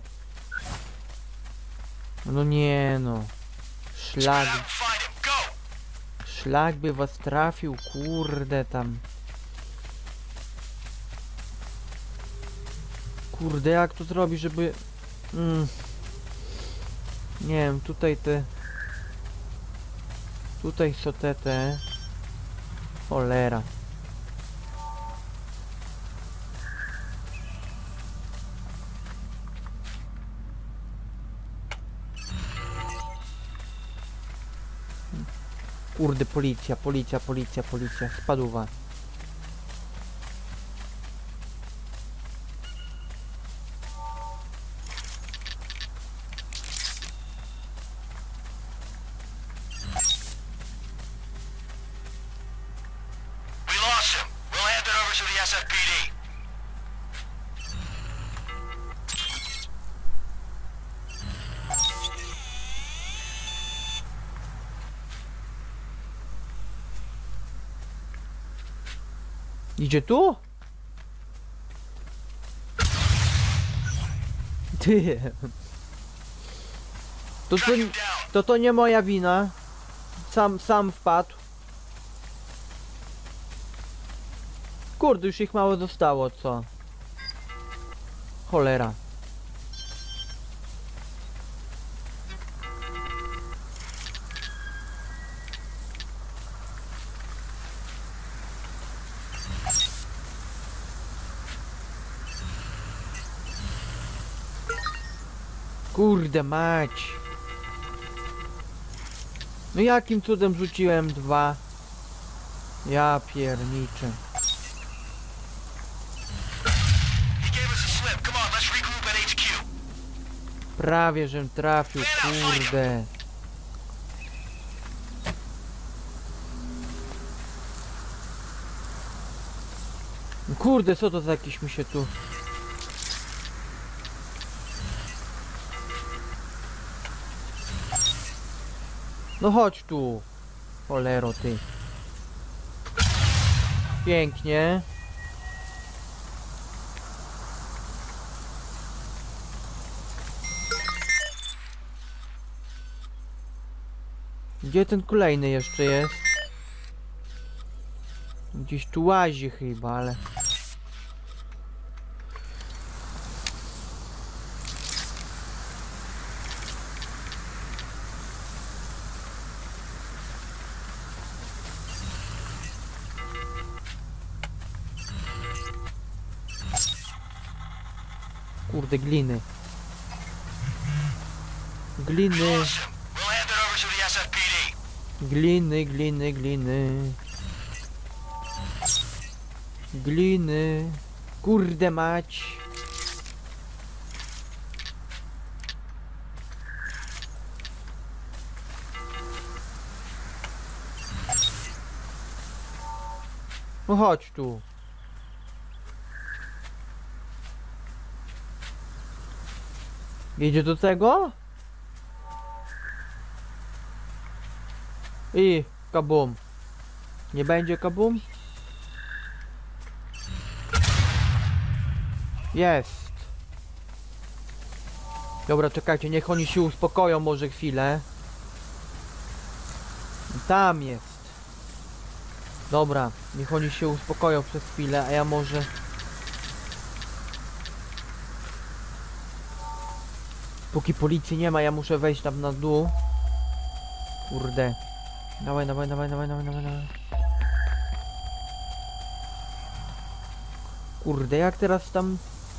No nie no. Szlak. Szlak by was trafił, kurde tam. Kurde, jak to zrobić, żeby... Mm. Nie wiem, tutaj te... Tutaj są te te... Cholera. Kurde, policja, policja, policja, policja, spadła. We lost him. We'll hand it over to the S F P D. Idzie tu? Ty. To, to, to to nie moja wina. Sam, sam wpadł. Kurde, już ich mało zostało, co? Cholera. Kurde mać. No jakim cudem rzuciłem dwa? Ja pierniczę. Prawie żem trafił, kurde. Kurde, co to za jakiś mi się tu... No chodź tu, cholero ty. Pięknie. Gdzie ten kolejny jeszcze jest? Gdzieś tu łazi chyba, ale... Kurde, gliny. Gliny. Gliny, gliny, gliny. Gliny. Kurde mać. No chodź tu. Idzie do tego? I kabum. Nie będzie kabum? Jest. Dobra, czekajcie, niech oni się uspokoją może chwilę. tam jest. Dobra, niech oni się uspokoją przez chwilę, a ja może... Póki policji nie ma, ja muszę wejść tam na dół. Kurde. Dawaj, dawaj, dawaj, dawaj, dawaj, dawaj, dawaj. Kurde, jak teraz tam...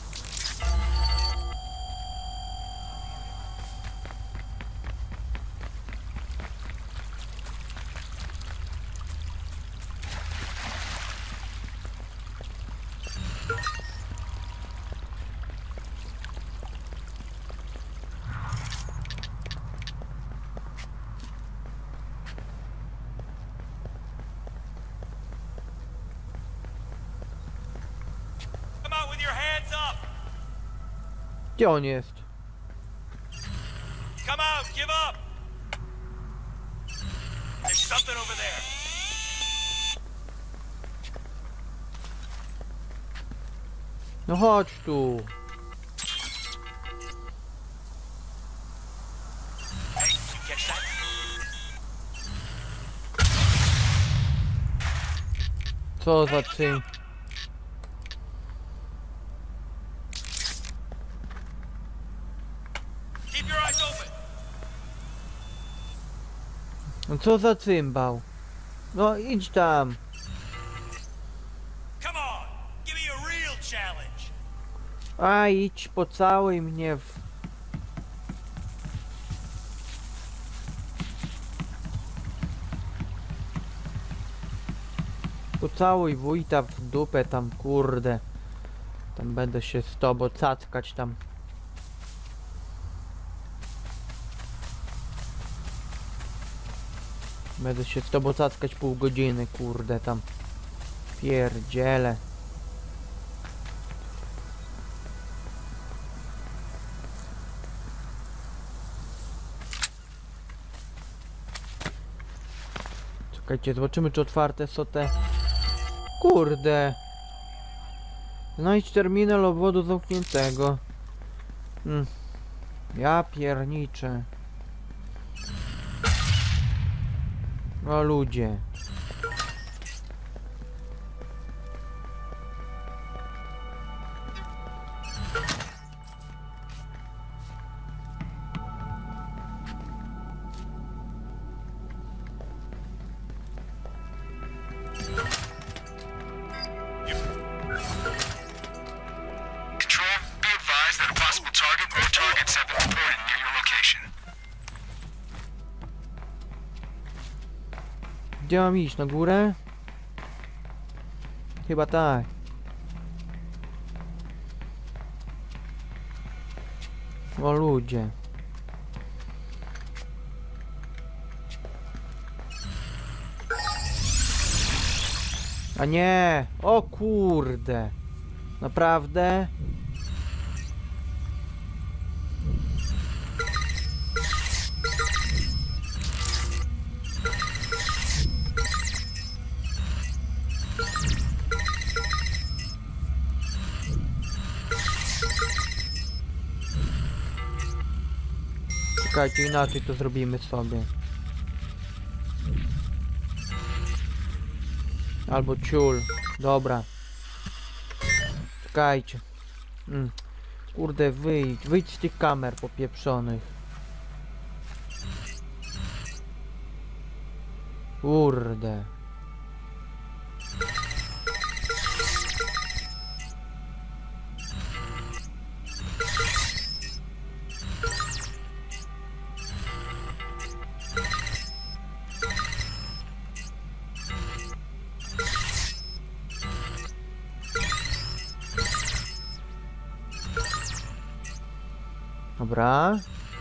Gdzie on jest? Come out, give up. There's something over there. No chodź tu. Hey, you catch that? Co za ty? No co za cymbał? No idź tam. Come on, give me a real challenge. A idź, pocałuj mnie w... Pocałuj wójta w dupę tam, kurde. Tam będę się z tobą cackać tam. Będę się z tobą cackać pół godziny, kurde tam. Pierdziele. Czekajcie, zobaczymy czy otwarte są te... Kurde. Znajdź terminal obwodu zamkniętego. Hmm. Ja pierniczę. O ludzie. Gdzie mam iść? Na górę? Chyba tak. O ludzie. A nie! O kurde! Naprawdę? Czekajcie, inaczej to zrobimy sobie. Albo ciul. Dobra. Czekajcie. Mm. Kurde, wyjdź. Wyjdź z tych kamer popieprzonych. Kurde. Dobra.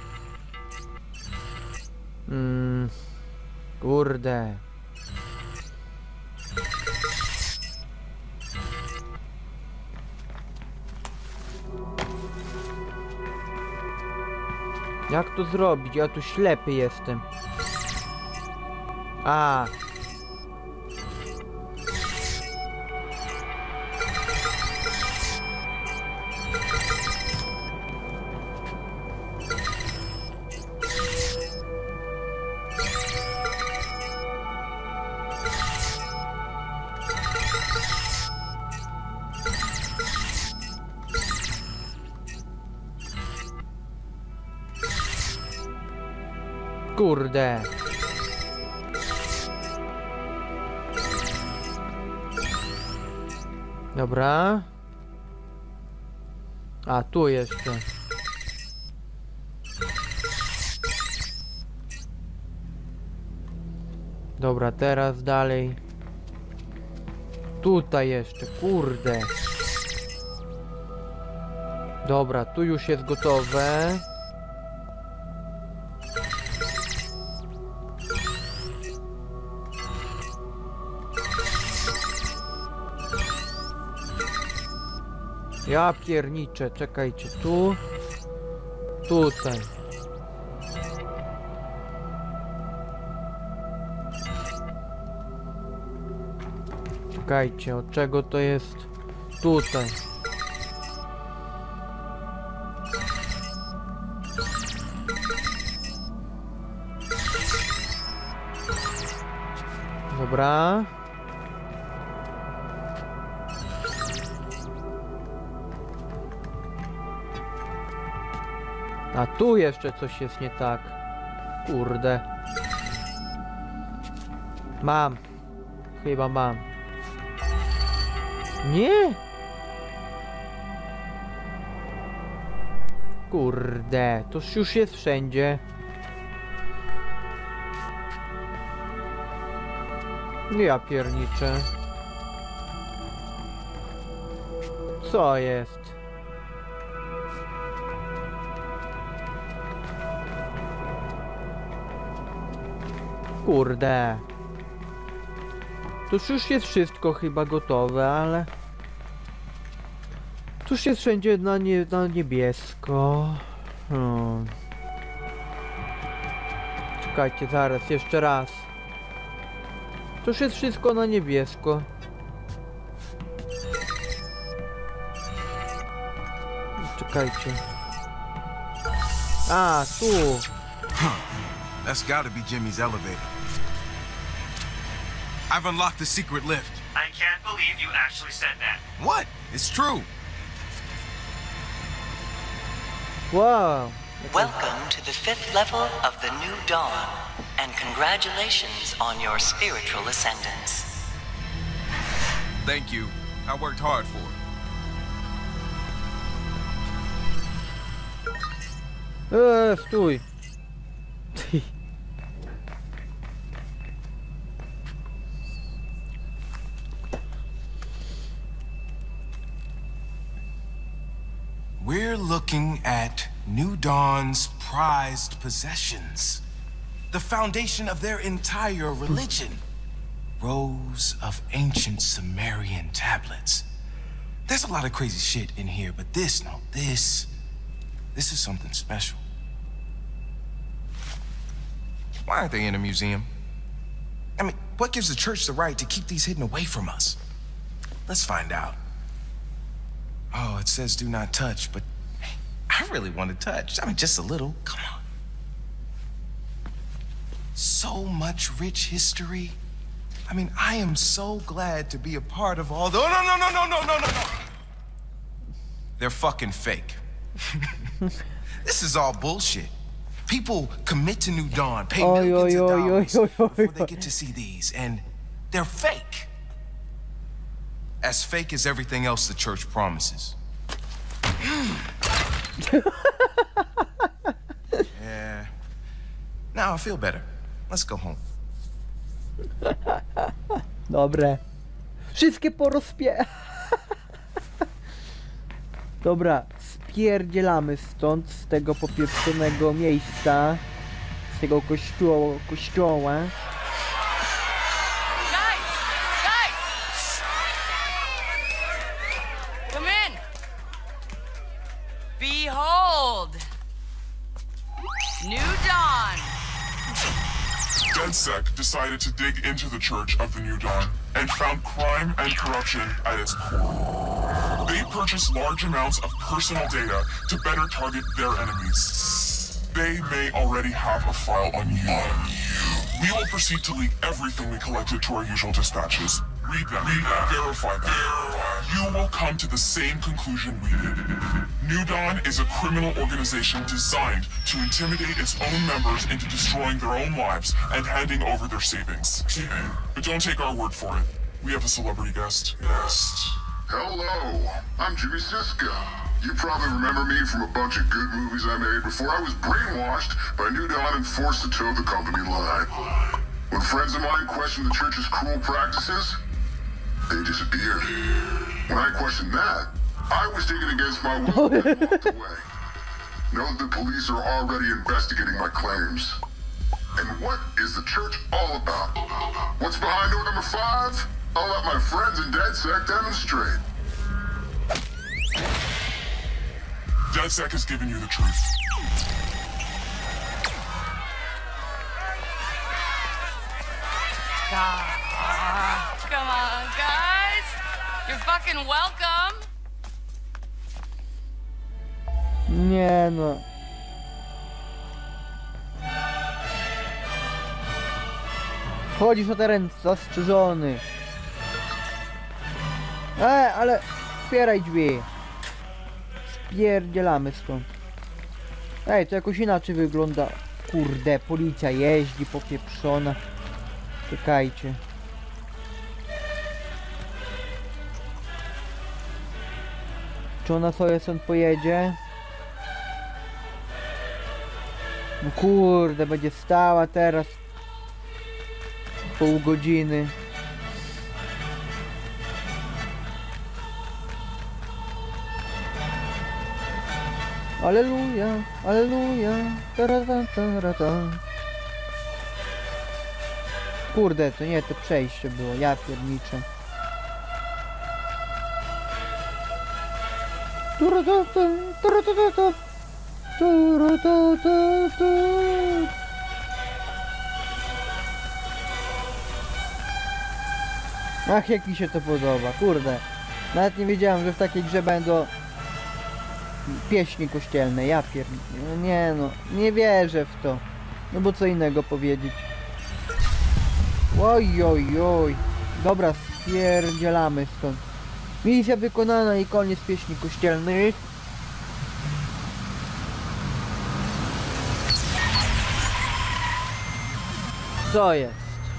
Mm, kurde. Jak to zrobić? Ja tu ślepy jestem. A. Kurde. Dobra. A, tu jeszcze. Dobra, teraz dalej. Tutaj jeszcze, kurde. Dobra, tu już jest gotowe. Ja pierniczę, czekajcie, tu. Tutaj. Czekajcie, od czego to jest? Tutaj. Dobra. A tu jeszcze coś jest nie tak. Kurde. Mam. Chyba mam. Nie? Kurde, to już jest wszędzie. Ja pierniczę. Co jest? Kurde. To już jest wszystko chyba gotowe, ale... Tuż jest wszędzie na, nie, na niebiesko. Hmm. Czekajcie, zaraz, jeszcze raz. Tuż jest wszystko na niebiesko. Czekajcie. A, tu. That's gotta be Jimmy's elevator. I've unlocked the secret lift. I can't believe you actually said that. What? It's true. Wow. Welcome to the fifth level of the New Dawn, and congratulations on your spiritual ascendance. Thank you. I worked hard for it. Eee, stój. We're looking at New Dawn's prized possessions. The foundation of their entire religion. Rows of ancient Sumerian tablets. There's a lot of crazy shit in here, but this, no, this... This is something special. Why aren't they in a museum? I mean, what gives the church the right to keep these hidden away from us? Let's find out. Oh, it says do not touch, but hey, I really want to touch. I mean, just a little. Come on. So much rich history. I mean, I am so glad to be a part of all the... Oh, no, no, no, no, no, no, no, no. They're fucking fake. This is all bullshit. People commit to New Dawn, pay Oy, millions oy, of oy, dollars oy, oy, oy, before they oy. get to see these, and they're fake. As fake as everything else the church promises. Yeah. Now I feel better. Let's go home. Dobre. Wszystkie porozpie... Dobra, spierdzielamy stąd, z tego popieprzonego miejsca. Z tego kościoła, kościoła. Guys! Guys! Come in! Behold! New Dawn! DedSec decided to dig into the Church of the New Dawn and found crime and corruption at its core. They purchased large amounts of personal data to better target their enemies. They may already have a file on you. We will proceed to leak everything we collected to our usual dispatches. Read them, Read them. Verify them. you will come to the same conclusion we did. New Dawn is a criminal organization designed to intimidate its own members into destroying their own lives and handing over their savings. But don't take our word for it. We have a celebrity guest. Guest. Hello, I'm Jimmy Siska. You probably remember me from a bunch of good movies I made before I was brainwashed by New Dawn and forced to toe the company line. When friends of mine questioned the church's cruel practices, they disappeared. When I questioned that, I was taken against my will and walked away. Know that the police are already investigating my claims. And what is the church all about? What's behind door number five? I'll let my friends in DedSec demonstrate. DedSec has given you the truth. Ah, come on, guys. You're fucking welcome. Nie no. Wchodzisz na teren zastrzeżony. E, ale otwieraj drzwi. Spierdzielamy stąd. Ej, to jakoś inaczej wygląda. Kurde, policja jeździ popieprzona. Czekajcie. Czy ona sobie stąd pojedzie? No kurde, będzie stała teraz pół godziny. Aleluja, aleluja, tarata, tarata. Kurde, to nie, to przejście było, ja pierniczę. Ach, jak mi się to podoba, kurde. Nawet nie wiedziałem, że w takiej grze będą pieśni kościelne, ja pierdolę. No nie no, nie wierzę w to. No bo co innego powiedzieć. Oj, oj, oj. Dobra, spierdzielamy stąd. Misja wykonana i koniec pieśni kościelnych. Co jest?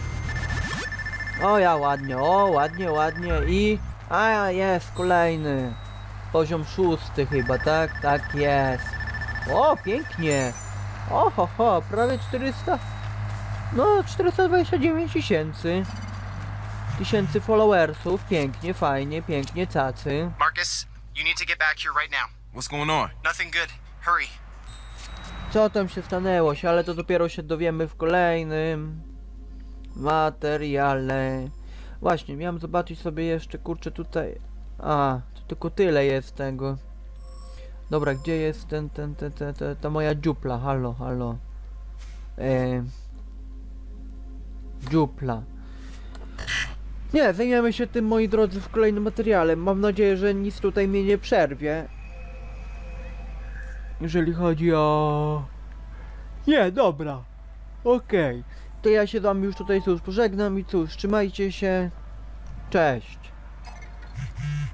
O ja ładnie, o ładnie, ładnie i... A jest kolejny. Poziom szósty chyba, tak? Tak jest. O, pięknie. Oho, ho, prawie czterysta. No, czterysta dwadzieścia dziewięć tysięcy. Tysięcy followersów. Pięknie, fajnie, pięknie, cacy. Marcus, you need to get back here right now. What's going on? Nothing good. Hurry. Co tam się stanęło się, ale to dopiero się dowiemy w kolejnym materiale. Właśnie, miałem zobaczyć sobie jeszcze, kurczę, tutaj... A, to tylko tyle jest tego. Dobra, gdzie jest ten, ten, ten, ten, ten ta moja dziupla? Halo, halo. Eee... Dziupla. Nie, zajmiemy się tym, moi drodzy, w kolejnym materiale. Mam nadzieję, że nic tutaj mnie nie przerwie. Jeżeli chodzi o... Nie, dobra. Okej. Okay. To ja się z wami już tutaj cóż pożegnam i cóż, trzymajcie się. Cześć.